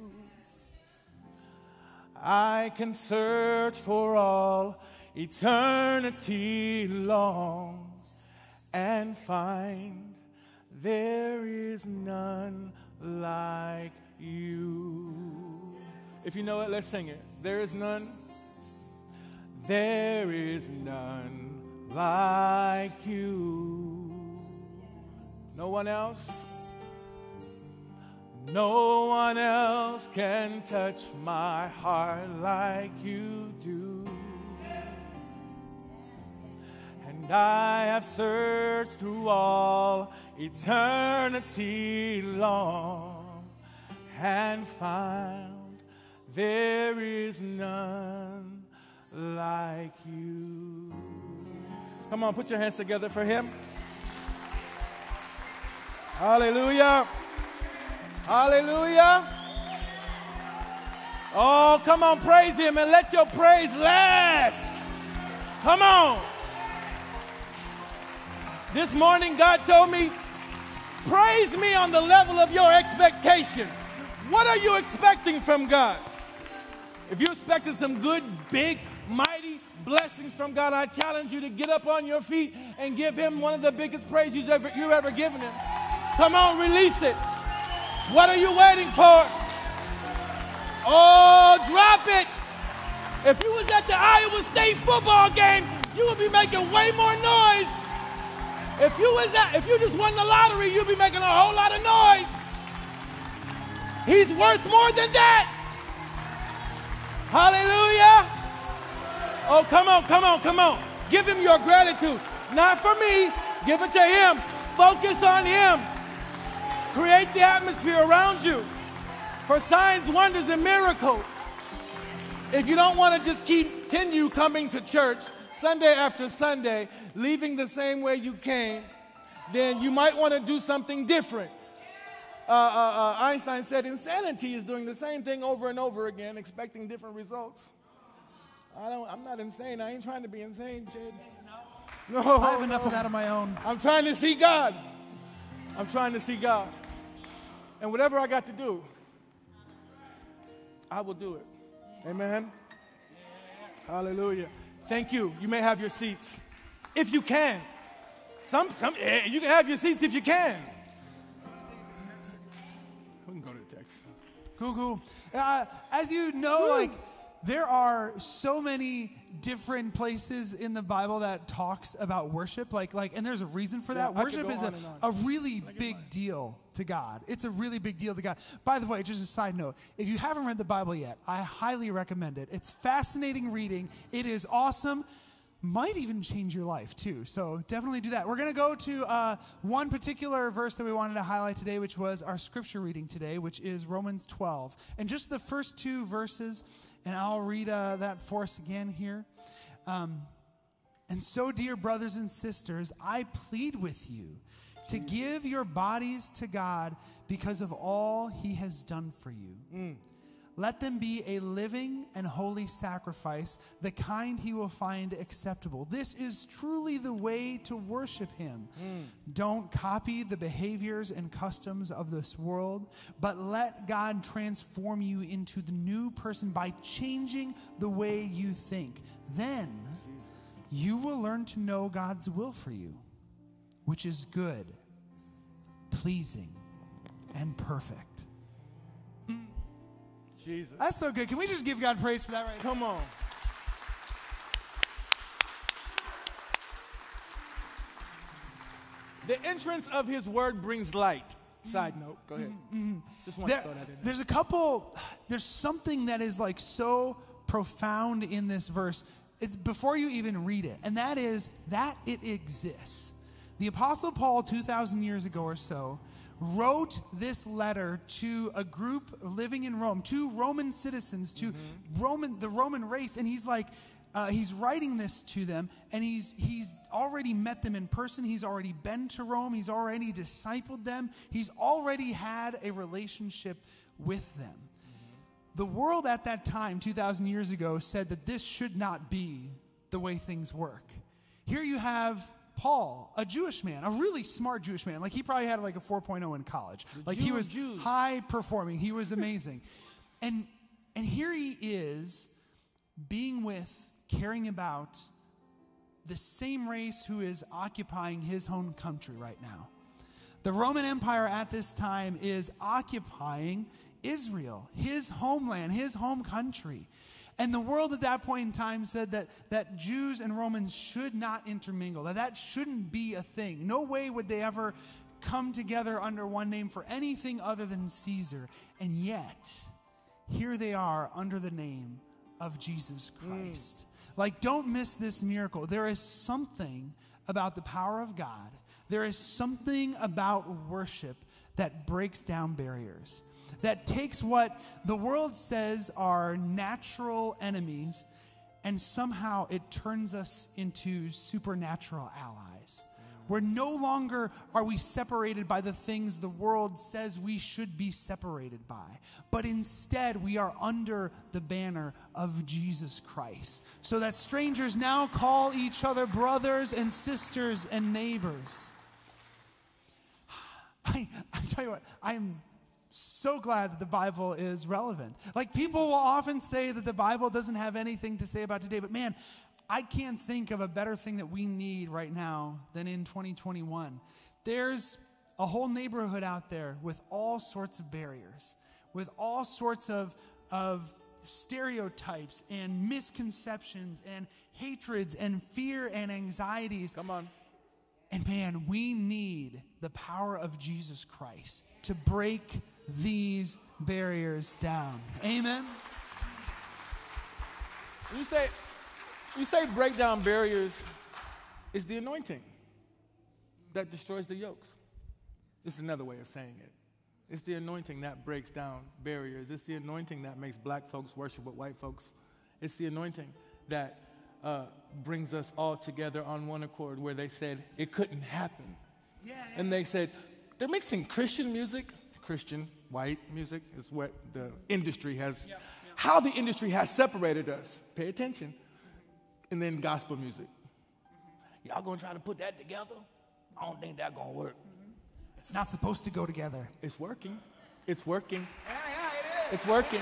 I can search for all eternity long and find there is none like you. If you know it, let's sing it. There is none. There is none like you. No one else. No one else can touch my heart like you do. And I have searched through all eternity long and found there is none like you. Come on, put your hands together for him. Hallelujah. Hallelujah. Oh, come on, praise him and let your praise last. Come on. This morning, God told me, praise me on the level of your expectation. What are you expecting from God? If you're expecting some good, big, mighty blessings from God, I challenge you to get up on your feet and give him one of the biggest praise you've ever given him. Come on, release it. What are you waiting for? Oh, drop it. If you was at the Iowa State football game, you would be making way more noise. If you just won the lottery, you'd be making a whole lot of noise. He's worth more than that. Hallelujah. Oh, come on, come on, come on. Give him your gratitude. Not for me. Give it to him. Focus on him. Create the atmosphere around you for signs, wonders, and miracles. If you don't want to just continue coming to church Sunday after Sunday, leaving the same way you came, then you might want to do something different. Einstein said insanity is doing the same thing over and over again, expecting different results. I'm not insane. I ain't trying to be insane, Jed. No, I have enough of that on my own. I'm trying to see God. I'm trying to see God. And whatever I got to do, I will do it. Amen. Hallelujah. Thank you. You may have your seats if you can. You can have your seats if you can. We can go to the text. Cool. As you know, there are so many different places in the Bible that talks about worship, and there's a reason for that. Worship is a really big deal to God. It's a really big deal to God. By the way, just a side note, if you haven't read the Bible yet, I highly recommend it. It's fascinating reading. It is awesome. Might even change your life too. So definitely do that. We're going to go to one particular verse that we wanted to highlight today, which was our scripture reading today, which is Romans 12. And just the first 2 verses, and I'll read that for us again here. And so, dear brothers and sisters, I plead with you to give your bodies to God because of all he has done for you. Let them be a living and holy sacrifice, the kind he will find acceptable. This is truly the way to worship him. Don't copy the behaviors and customs of this world, but let God transform you into the new person by changing the way you think. Then you will learn to know God's will for you, which is good, pleasing, and perfect. Jesus. That's so good. Can we just give God praise for that right now? Come on. The entrance of his word brings light. Side note. Go ahead. Just want to throw that in there. There's something that is like so profound in this verse before you even read it, and that is that it exists. The Apostle Paul, 2,000 years ago or so, wrote this letter to a group living in Rome, to Roman citizens, to the Roman race, and he's like, he's writing this to them, and he's already met them in person. He's already been to Rome. He's already discipled them. He's already had a relationship with them. The world at that time, 2,000 years ago, said that this should not be the way things work. Here you have Paul, a Jewish man, a really smart Jewish man. Like, he probably had like a 4.0 in college. Like, he was high performing. He was amazing. And here he is caring about the same race who is occupying his own country right now. The Roman Empire at this time is occupying Israel, his homeland, his home country. And the world at that point in time said that Jews and Romans should not intermingle, that shouldn't be a thing. No way would they ever come together under one name for anything other than Caesar. And yet, here they are under the name of Jesus Christ. Like, don't miss this miracle. There is something about the power of God. There is something about worship that breaks down barriers, that takes what the world says are natural enemies, and somehow it turns us into supernatural allies. Where no longer are we separated by the things the world says we should be separated by, but instead we are under the banner of Jesus Christ. So that strangers now call each other brothers and sisters and neighbors. I tell you what, I am so glad that the Bible is relevant. Like, people will often say that the Bible doesn't have anything to say about today, but man, I can't think of a better thing that we need right now than in 2021. There's a whole neighborhood out there with all sorts of barriers, with all sorts of stereotypes and misconceptions and hatreds and fear and anxieties. Come on. And man, we need the power of Jesus Christ to break these barriers down. Amen? You say break down barriers is the anointing that destroys the yokes. This is another way of saying it. It's the anointing that breaks down barriers. It's the anointing that makes black folks worship with white folks. It's the anointing that brings us all together on one accord, where they said it couldn't happen. And they said, they're mixing Christian music, Christian white music is what the industry has, how the industry has separated us. Pay attention. And then gospel music. Y'all gonna try to put that together? I don't think that's gonna work. It's not supposed to go together. It's working. It's working. Yeah, it is. It's working.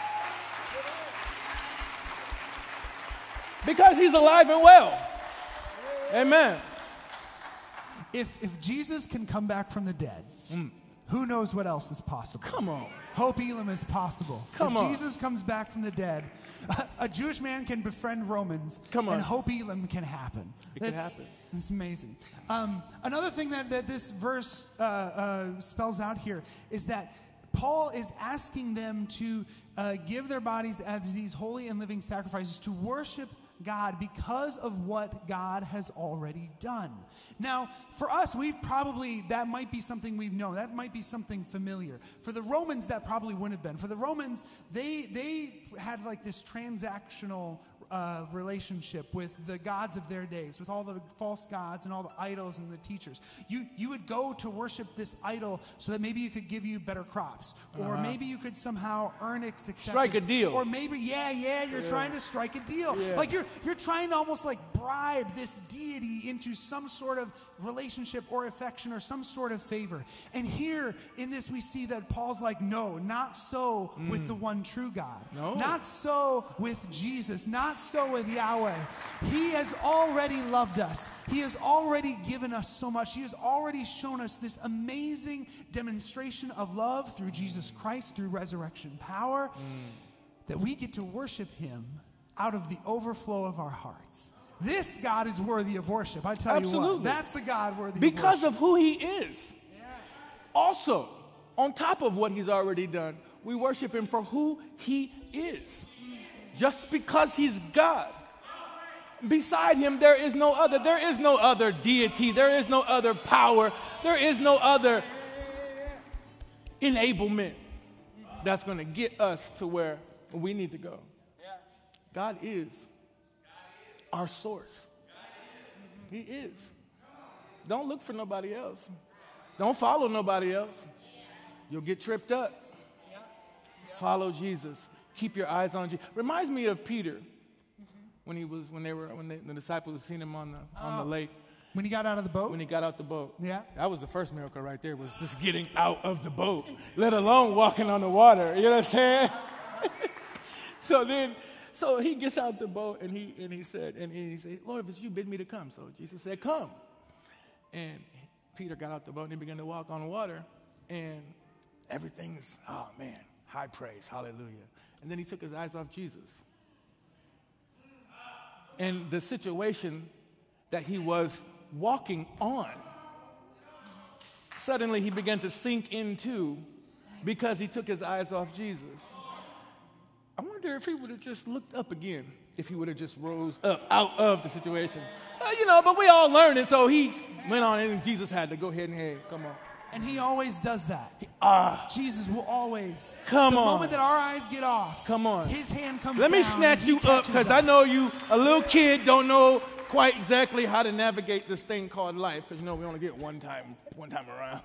Because he's alive and well. Amen. If Jesus can come back from the dead, who knows what else is possible? Come on. Hope Elam is possible. Come if on. Jesus comes back from the dead, a Jewish man can befriend Romans. Come on. And Hope Elam can happen. Can happen. It's amazing. Another thing that this verse spells out here is that Paul is asking them to give their bodies as these holy and living sacrifices to worship God because of what God has already done. Now, for us, that might be something we've known. That might be something familiar. For the Romans, that probably wouldn't have been. For the Romans, they had like this transactional relationship with the gods of their days, with all the false gods and all the idols and the teachers. You would go to worship this idol so that maybe you could give you better crops, or maybe you could somehow earn its acceptance. Strike a deal. Or maybe, you're trying to strike a deal. Yeah. Like you're trying to almost like bribe this deity into some sort of relationship or affection or some sort of favor. And here in this we see that Paul's like, no, not so with the one true God. No. Not so with Jesus. Not so with Yahweh. He has already loved us. He has already given us so much. He has already shown us this amazing demonstration of love through Jesus Christ, through resurrection power, that we get to worship him out of the overflow of our hearts. This God is worthy of worship. I tell you what, that's the God worthy of worship. Because of who he is. Yeah. Also, on top of what he's already done, we worship him for who he is. Just because he's God. Beside him, there is no other. There is no other deity. There is no other power. There is no other enablement that's going to get us to where we need to go. God is our source. He is. Don't look for nobody else. Don't follow nobody else. You'll get tripped up. Follow Jesus. Keep your eyes on Jesus. Reminds me of Peter when the disciples seen him on the lake. When he got out of the boat? When he got out the boat. Yeah. That was the first miracle right there, was just getting out of the boat, let alone walking on the water. You know what I'm saying? So he gets out the boat and he said, Lord, if it's you, bid me to come. So Jesus said, come. And Peter got out the boat and he began to walk on water. And everything's, oh man, high praise, hallelujah. And then he took his eyes off Jesus. And the situation that he was walking on, suddenly he began to sink into because he took his eyes off Jesus. I wonder if he would have just looked up again, if he would have just rose up out of the situation. But we all learned it, so he went on and Jesus had to go ahead and, hey, come on. And he always does that. Jesus will always. The moment that our eyes get off, come on. His hand comes Let down. me snatch you up, because I know you, a little kid, don't know quite exactly how to navigate this thing called life, because we only get one time around.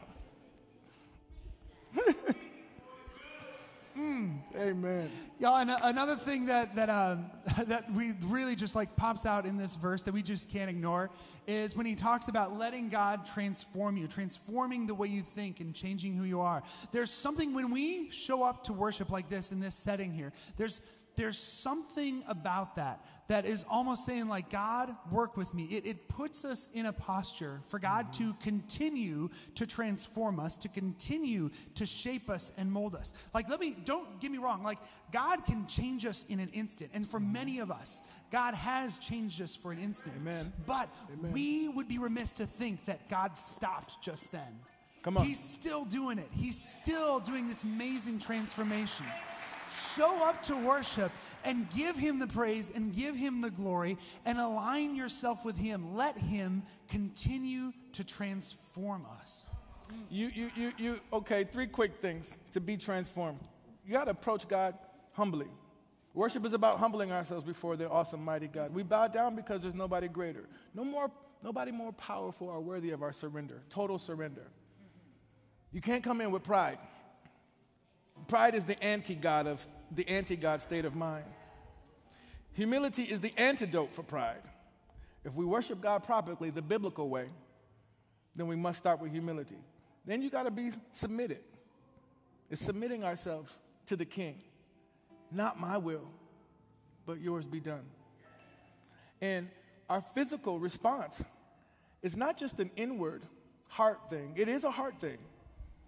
Amen. Y'all, and another thing that we really just like pops out in this verse that we just can't ignore is when he talks about letting God transform you, transforming the way you think and changing who you are. There's something when we show up to worship like this in this setting here, there's something about that is almost saying like, God, work with me. It puts us in a posture for God to continue to transform us, to continue to shape us and mold us. Like, don't get me wrong. Like, God can change us in an instant. And for many of us, God has changed us for an instant. Amen. But Amen. We would be remiss to think that God stopped just then. Come on. He's still doing it. He's still doing this amazing transformation. Show up to worship and give him the praise and give him the glory and align yourself with him. Let him continue to transform us. Okay, 3 quick things to be transformed. You got to approach God humbly. Worship is about humbling ourselves before the awesome, mighty God. We bow down because there's nobody greater. Nobody more powerful or worthy of our surrender, total surrender. You can't come in with pride. Pride is the anti-God state of mind. Humility is the antidote for pride. If we worship God properly, the biblical way, then we must start with humility. Then you got to be submitted. It's submitting ourselves to the King. Not my will, but yours be done. And our physical response is not just an inward heart thing. It is a heart thing.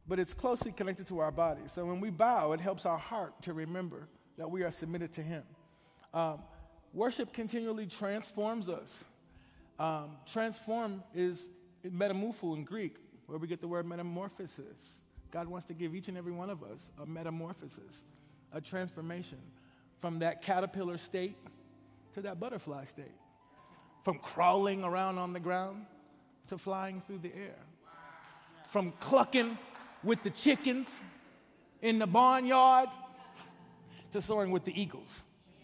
but it's closely connected to our body. So when we bow, it helps our heart to remember that we are submitted to him. Worship continually transforms us. Transform is metamorpho in Greek, where we get the word metamorphosis. God wants to give each and every one of us a metamorphosis, a transformation from that caterpillar state to that butterfly state, from crawling around on the ground to flying through the air, from clucking with the chickens in the barnyard to soaring with the eagles.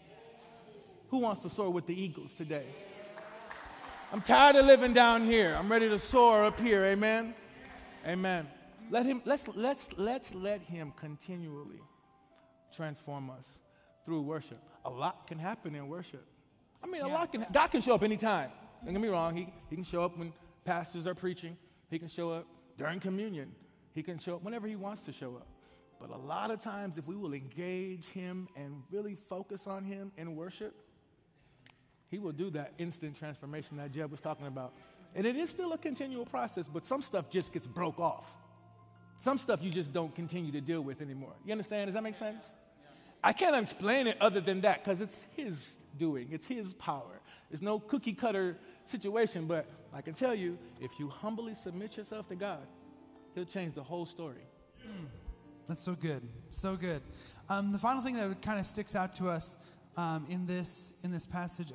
Who wants to soar with the eagles today? I'm tired of living down here. I'm ready to soar up here. Amen. Amen. Let's let him continually transform us through worship. A lot can happen in worship. I mean, God can show up anytime. Don't get me wrong. He can show up when pastors are preaching. He can show up during communion. He can show up whenever he wants to show up. But a lot of times, if we will engage him and really focus on him in worship, he will do that instant transformation that Jeb was talking about. And it is still a continual process, but some stuff just gets broke off. Some stuff you just don't continue to deal with anymore. You understand? Does that make sense? I can't explain it other than that because it's his doing. It's his power. There's no cookie cutter situation, but I can tell you, if you humbly submit yourself to God, he'll change the whole story. That's so good. So good. The final thing that kind of sticks out to us in this passage,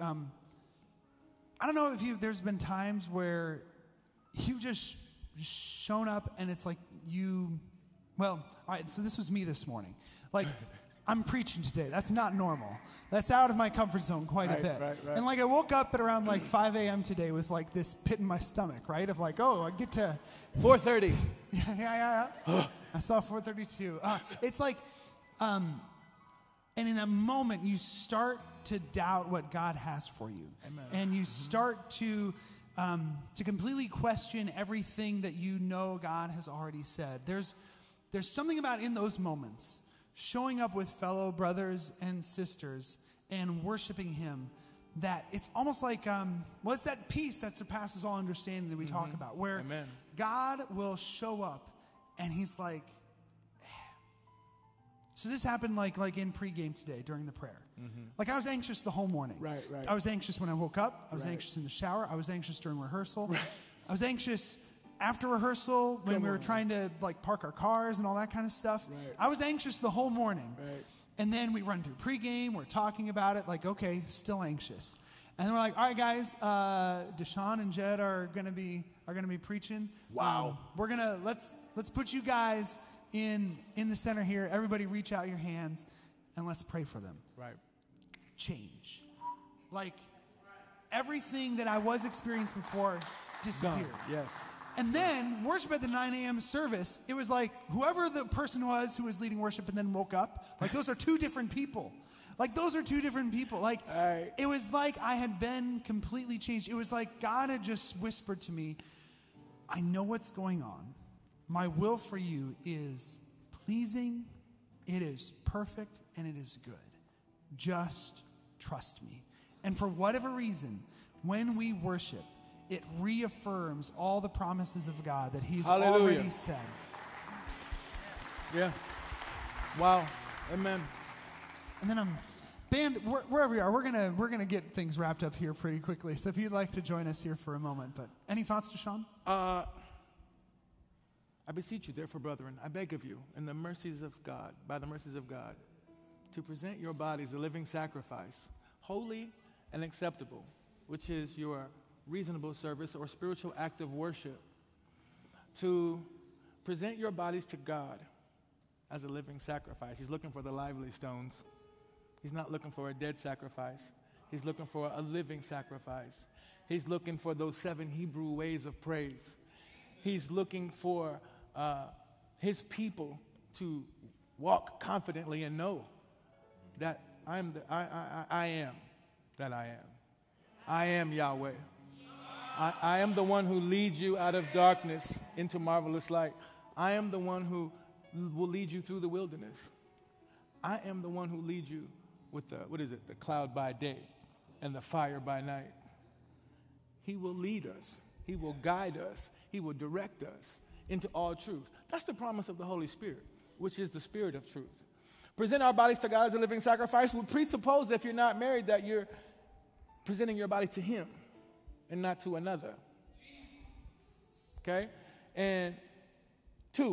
I don't know if there's been times where you've just shown up and it's like all right, so this was me this morning. Like, I'm preaching today. That's not normal. That's out of my comfort zone quite a bit. Right. And like I woke up at around like 5 a.m. today with like this pit in my stomach, right? Of like, oh, I get to 4:30. Yeah. I saw 4:32. It's like, and in that moment you start to doubt what God has for you. Amen. And you start to completely question everything that you know God has already said. There's something about in those moments, showing up with fellow brothers and sisters and worshiping him, that it's almost like, it's that peace that surpasses all understanding that we talk about, where Amen. God will show up and he's like, so this happened like in pregame today during the prayer. Like I was anxious the whole morning. Right. I was anxious when I woke up. I was anxious in the shower. I was anxious during rehearsal. Right. I was anxious after rehearsal when we were trying to like park our cars and all that kind of stuff. Right. I was anxious the whole morning. Right. And then we run through pregame. We're talking about it. Like, okay, still anxious. And then we're like, all right, guys, Deshaun and Jed are gonna be preaching. Wow. Let's put you guys in the center here. Everybody reach out your hands and let's pray for them. Right. Change. Like everything that I was experienced before disappeared. Yes. And then worship at the 9 a.m. service, it was like whoever the person was who was leading worship and then woke up, like those are two different people. Like those are two different people. Like It was like I had been completely changed. It was like God had just whispered to me, I know what's going on. My will for you is pleasing, it is perfect, and it is good. Just trust me. And for whatever reason, when we worship, it reaffirms all the promises of God that he's already said. Yeah. Wow. Amen. And then band, wherever you are, we're gonna get things wrapped up here pretty quickly. So if you'd like to join us here for a moment, but any thoughts, Deshaun? I beseech you, therefore, brethren, I beg of you, in the mercies of God, by the mercies of God, to present your bodies a living sacrifice, holy and acceptable, which is your reasonable service or spiritual act of worship. To present your bodies to God as a living sacrifice. He's looking for the lively stones. He's not looking for a dead sacrifice. He's looking for a living sacrifice. He's looking for those 7 Hebrew ways of praise. He's looking for his people to walk confidently and know that I am that I am. I am Yahweh. I am the one who leads you out of darkness into marvelous light. I am the one who will lead you through the wilderness. I am the one who leads you with the cloud by day and the fire by night. He will lead us. He will guide us. He will direct us into all truth. That's the promise of the Holy Spirit, which is the Spirit of truth. Present our bodies to God as a living sacrifice would presuppose, if you're not married, that you're presenting your body to Him and not to another. Okay? And 2,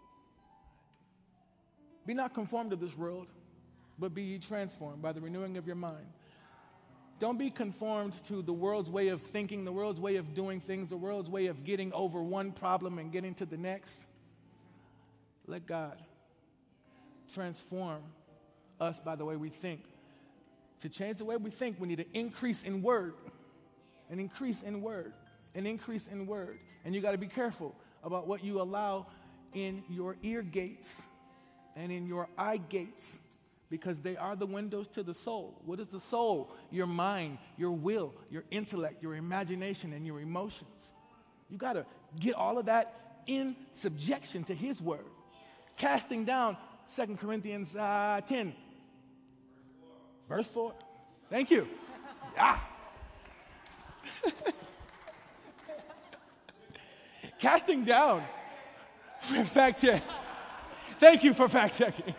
be not conformed to this world, but be ye transformed by the renewing of your mind. Don't be conformed to the world's way of thinking, the world's way of doing things, the world's way of getting over one problem and getting to the next. Let God transform us by the way we think. To change the way we think, we need an increase in word, an increase in word, an increase in word. And you got to be careful about what you allow in your ear gates and in your eye gates, because they are the windows to the soul. What is the soul? Your mind, your will, your intellect, your imagination, and your emotions. You got to get all of that in subjection to His word. Casting down 2 Corinthians 10. Verse 4. Thank you. Yeah. Casting down. Fact check. Thank you for fact checking.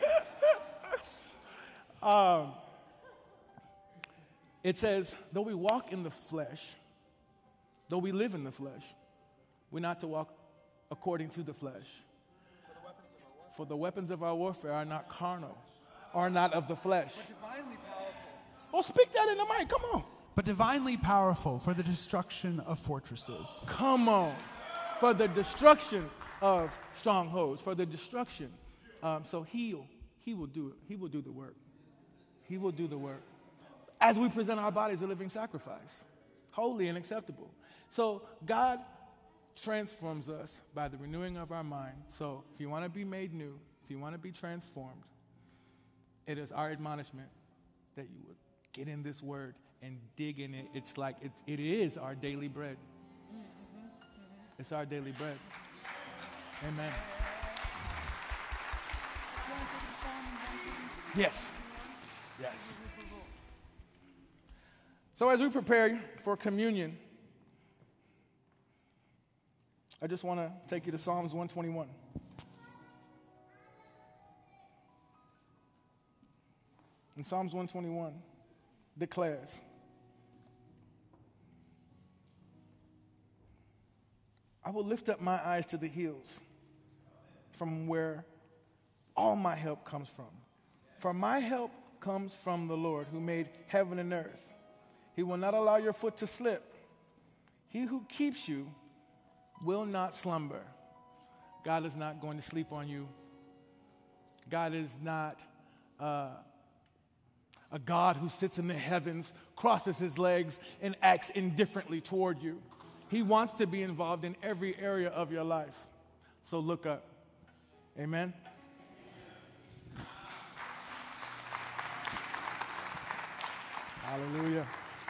It says, though we walk in the flesh, though we live in the flesh, we're not to walk according to the flesh. For the weapons of our warfare are not carnal, are not of the flesh. But divinely powerful. Oh, speak that in the mic, come on. But divinely powerful for the destruction of fortresses. Come on. For the destruction of strongholds, for the destruction. So He will do it. He will do the work. He will do the work. As we present our bodies a living sacrifice, holy and acceptable. So God transforms us by the renewing of our mind. So if you want to be made new, if you want to be transformed, it is our admonishment that you would get in this word and dig in it. It's like it is our daily bread. It's our daily bread. Amen. Yes. Yes. So as we prepare for communion, I just want to take you to Psalms 121. And Psalms 121 declares, I will lift up my eyes to the hills, from where all my help comes from. For my help comes from the Lord, who made heaven and earth. He will not allow your foot to slip. He who keeps you will not slumber. God is not going to sleep on you. God is not a God who sits in the heavens, crosses his legs, and acts indifferently toward you. He wants to be involved in every area of your life. So look up. Amen. Hallelujah.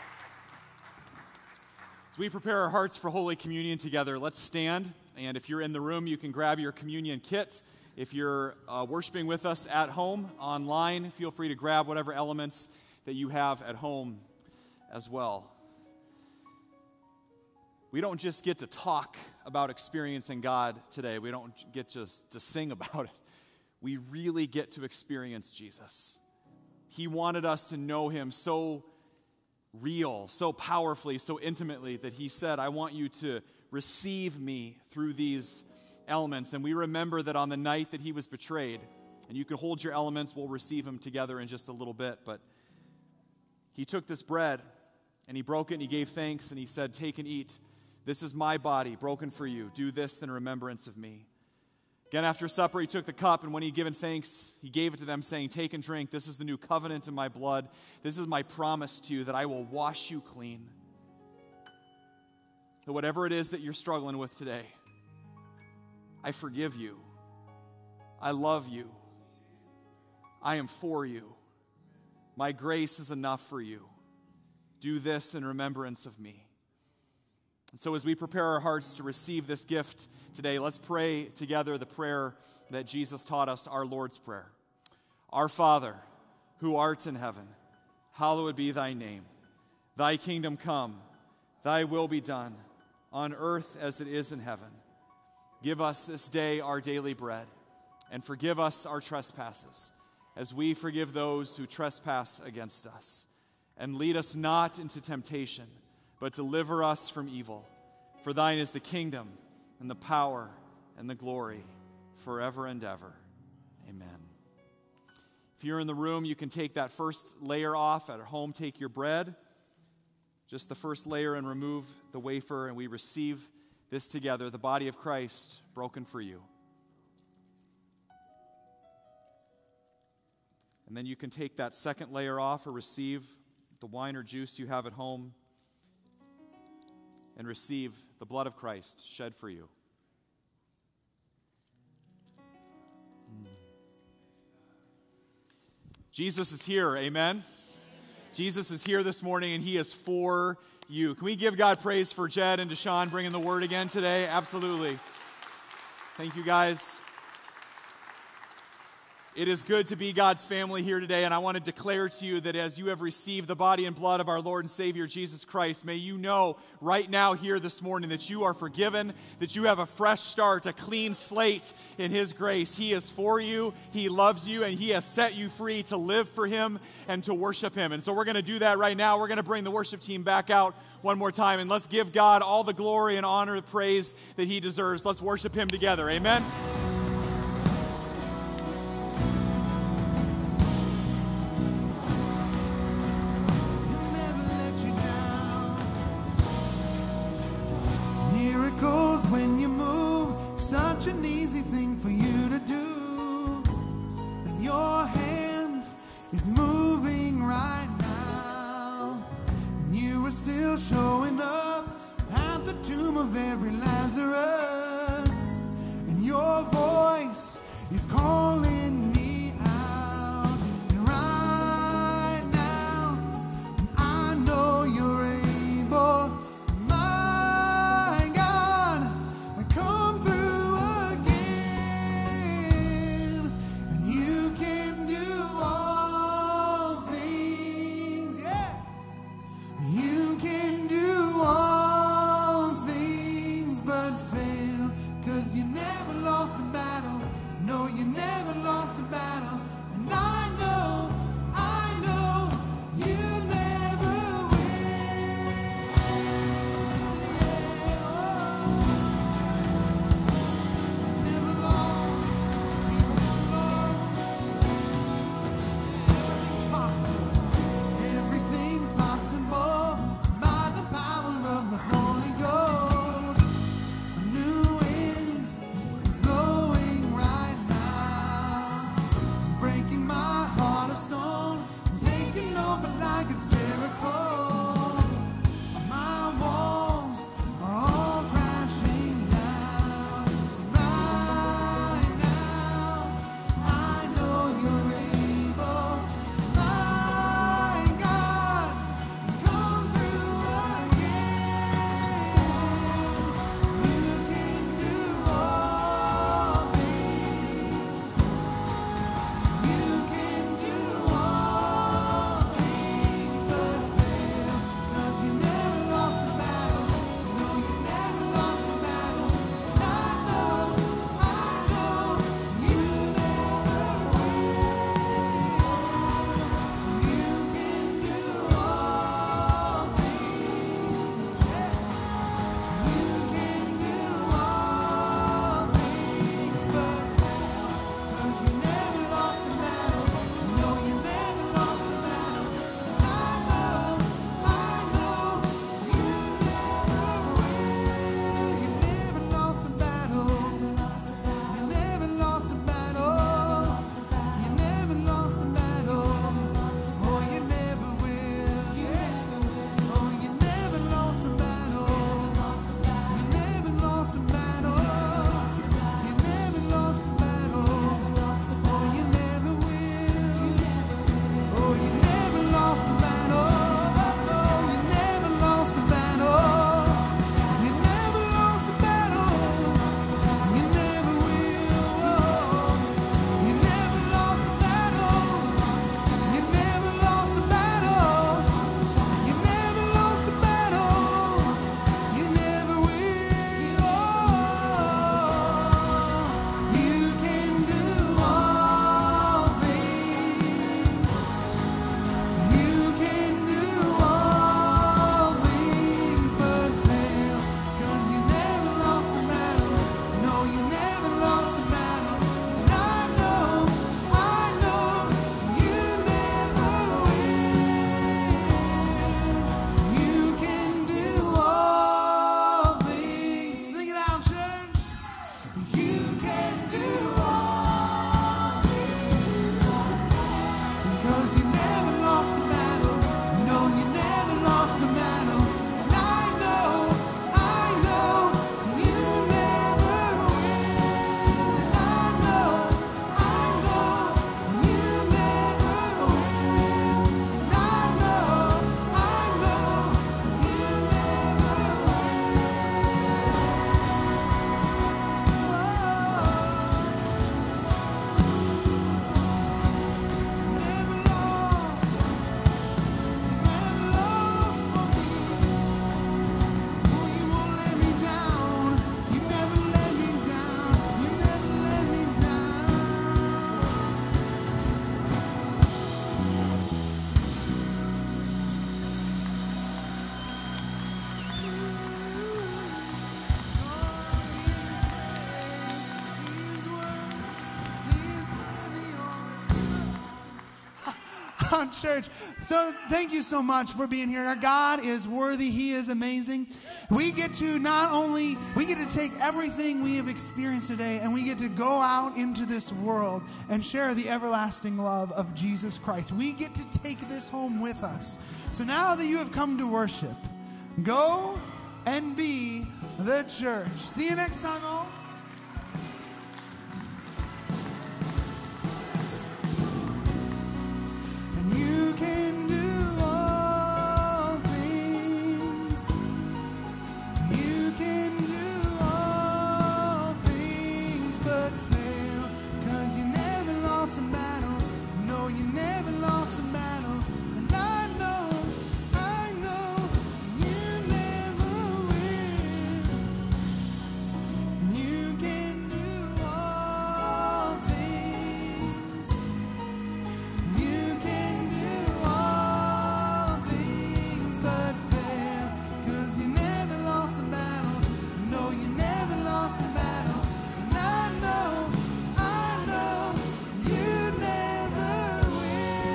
As we prepare our hearts for Holy Communion together, let's stand. And if you're in the room, you can grab your communion kit. If you're worshiping with us at home, online, feel free to grab whatever elements that you have at home as well. We don't just get to talk about experiencing God today. We don't get just to sing about it. We really get to experience Jesus. He wanted us to know him so real, so powerfully, so intimately that he said, I want you to receive me through these elements. And we remember that on the night that he was betrayed, and you can hold your elements, we'll receive them together in just a little bit, but he took this bread and he broke it and he gave thanks and he said, take and eat. This is my body broken for you. Do this in remembrance of me. Again, after supper, he took the cup, and when he had given thanks, he gave it to them, saying, take and drink. This is the new covenant in my blood. This is my promise to you that I will wash you clean. So whatever it is that you're struggling with today, I forgive you. I love you. I am for you. My grace is enough for you. Do this in remembrance of me. And so as we prepare our hearts to receive this gift today, let's pray together the prayer that Jesus taught us, our Lord's Prayer. Our Father, who art in heaven, hallowed be thy name. Thy kingdom come, thy will be done, on earth as it is in heaven. Give us this day our daily bread, and forgive us our trespasses, as we forgive those who trespass against us. And lead us not into temptation, but deliver us from evil. For thine is the kingdom, and the power, and the glory, forever and ever. Amen. If you're in the room, you can take that first layer off. At home, take your bread, just the first layer, and remove the wafer, and we receive this together, the body of Christ broken for you. And then you can take that second layer off, or receive the wine or juice you have at home, and receive the blood of Christ shed for you. Jesus is here, amen? Jesus is here this morning, and he is for you. Can we give God praise for Jed and Deshaun bringing the word again today? Absolutely. Thank you, guys. It is good to be God's family here today, and I want to declare to you that as you have received the body and blood of our Lord and Savior Jesus Christ, may you know right now here this morning that you are forgiven, that you have a fresh start, a clean slate in His grace. He is for you, He loves you, and He has set you free to live for Him and to worship Him. And so we're going to do that right now. We're going to bring the worship team back out one more time, and let's give God all the glory and honor and praise that He deserves. Let's worship Him together. Amen. When you move, such an easy thing for you to do. And your hand is moving right now. And you are still showing up at the tomb of every Lazarus. And your voice is calling me out. And right now, I know you're able. You never on, church. So thank you so much for being here. Our God is worthy. He is amazing. We get to take everything we have experienced today and we get to go out into this world and share the everlasting love of Jesus Christ. We get to take this home with us. So now that you have come to worship, go and be the church. See you next time, all. And you can do all things. You can do all things but fail. 'Cause you never lost a battle. No, you never lost a battle. And I know you never will. You can do all things. You can do all things but fail. 'Cause you never lost a battle. No, you never lost a battle. And I know you never will.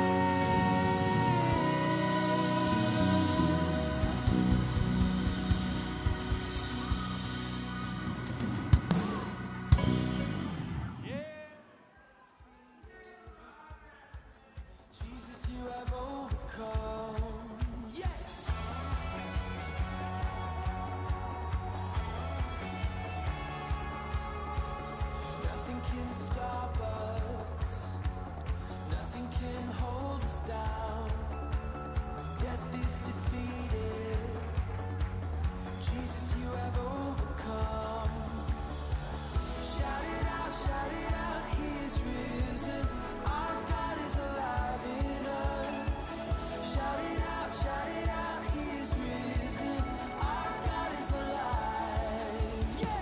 Jesus, you have overcome. Yes. Nothing can stop us. Nothing can hold us down. Death is defeated. Jesus, you have overcome. Shout it out, he is risen. Our God is alive in us. Shout it out, he is risen. Our God is alive. Yeah.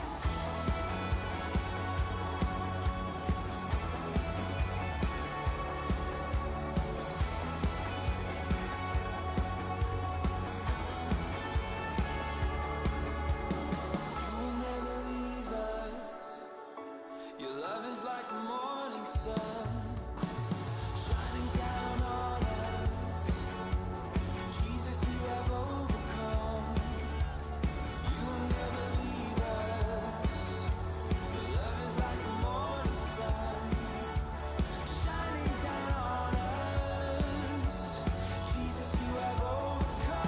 You will never leave us. Your love is like the morning sun, shining down on us. Jesus, you have overcome. You will never leave us. Your love is like the morning sun, shining down on us. Jesus, you have overcome.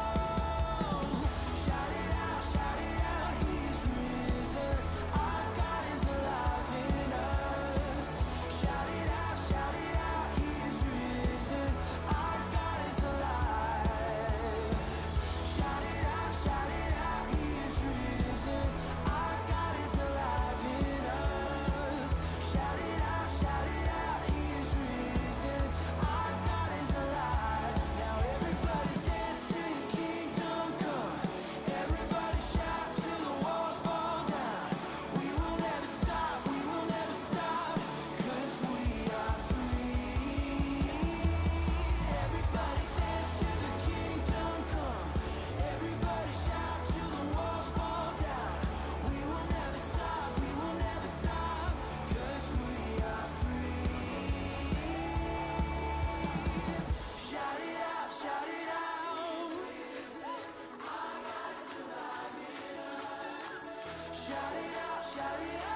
Shout it out, he is risen. Our God is alive in us. Shout it out, he is risen. Our God is alive. Shout it out, he is risen. Our God is alive in us. Shout it out, he is risen. Our God is alive. Now everybody dance till your kingdom come. Everybody shout till the walls fall down. We will never stop, 'cause we are free. Everybody dance till the kingdom come. Everybody shout till the walls fall down. We will never stop, 'cause we are free. Shout it out, shout it out. Shout it out, shout it out.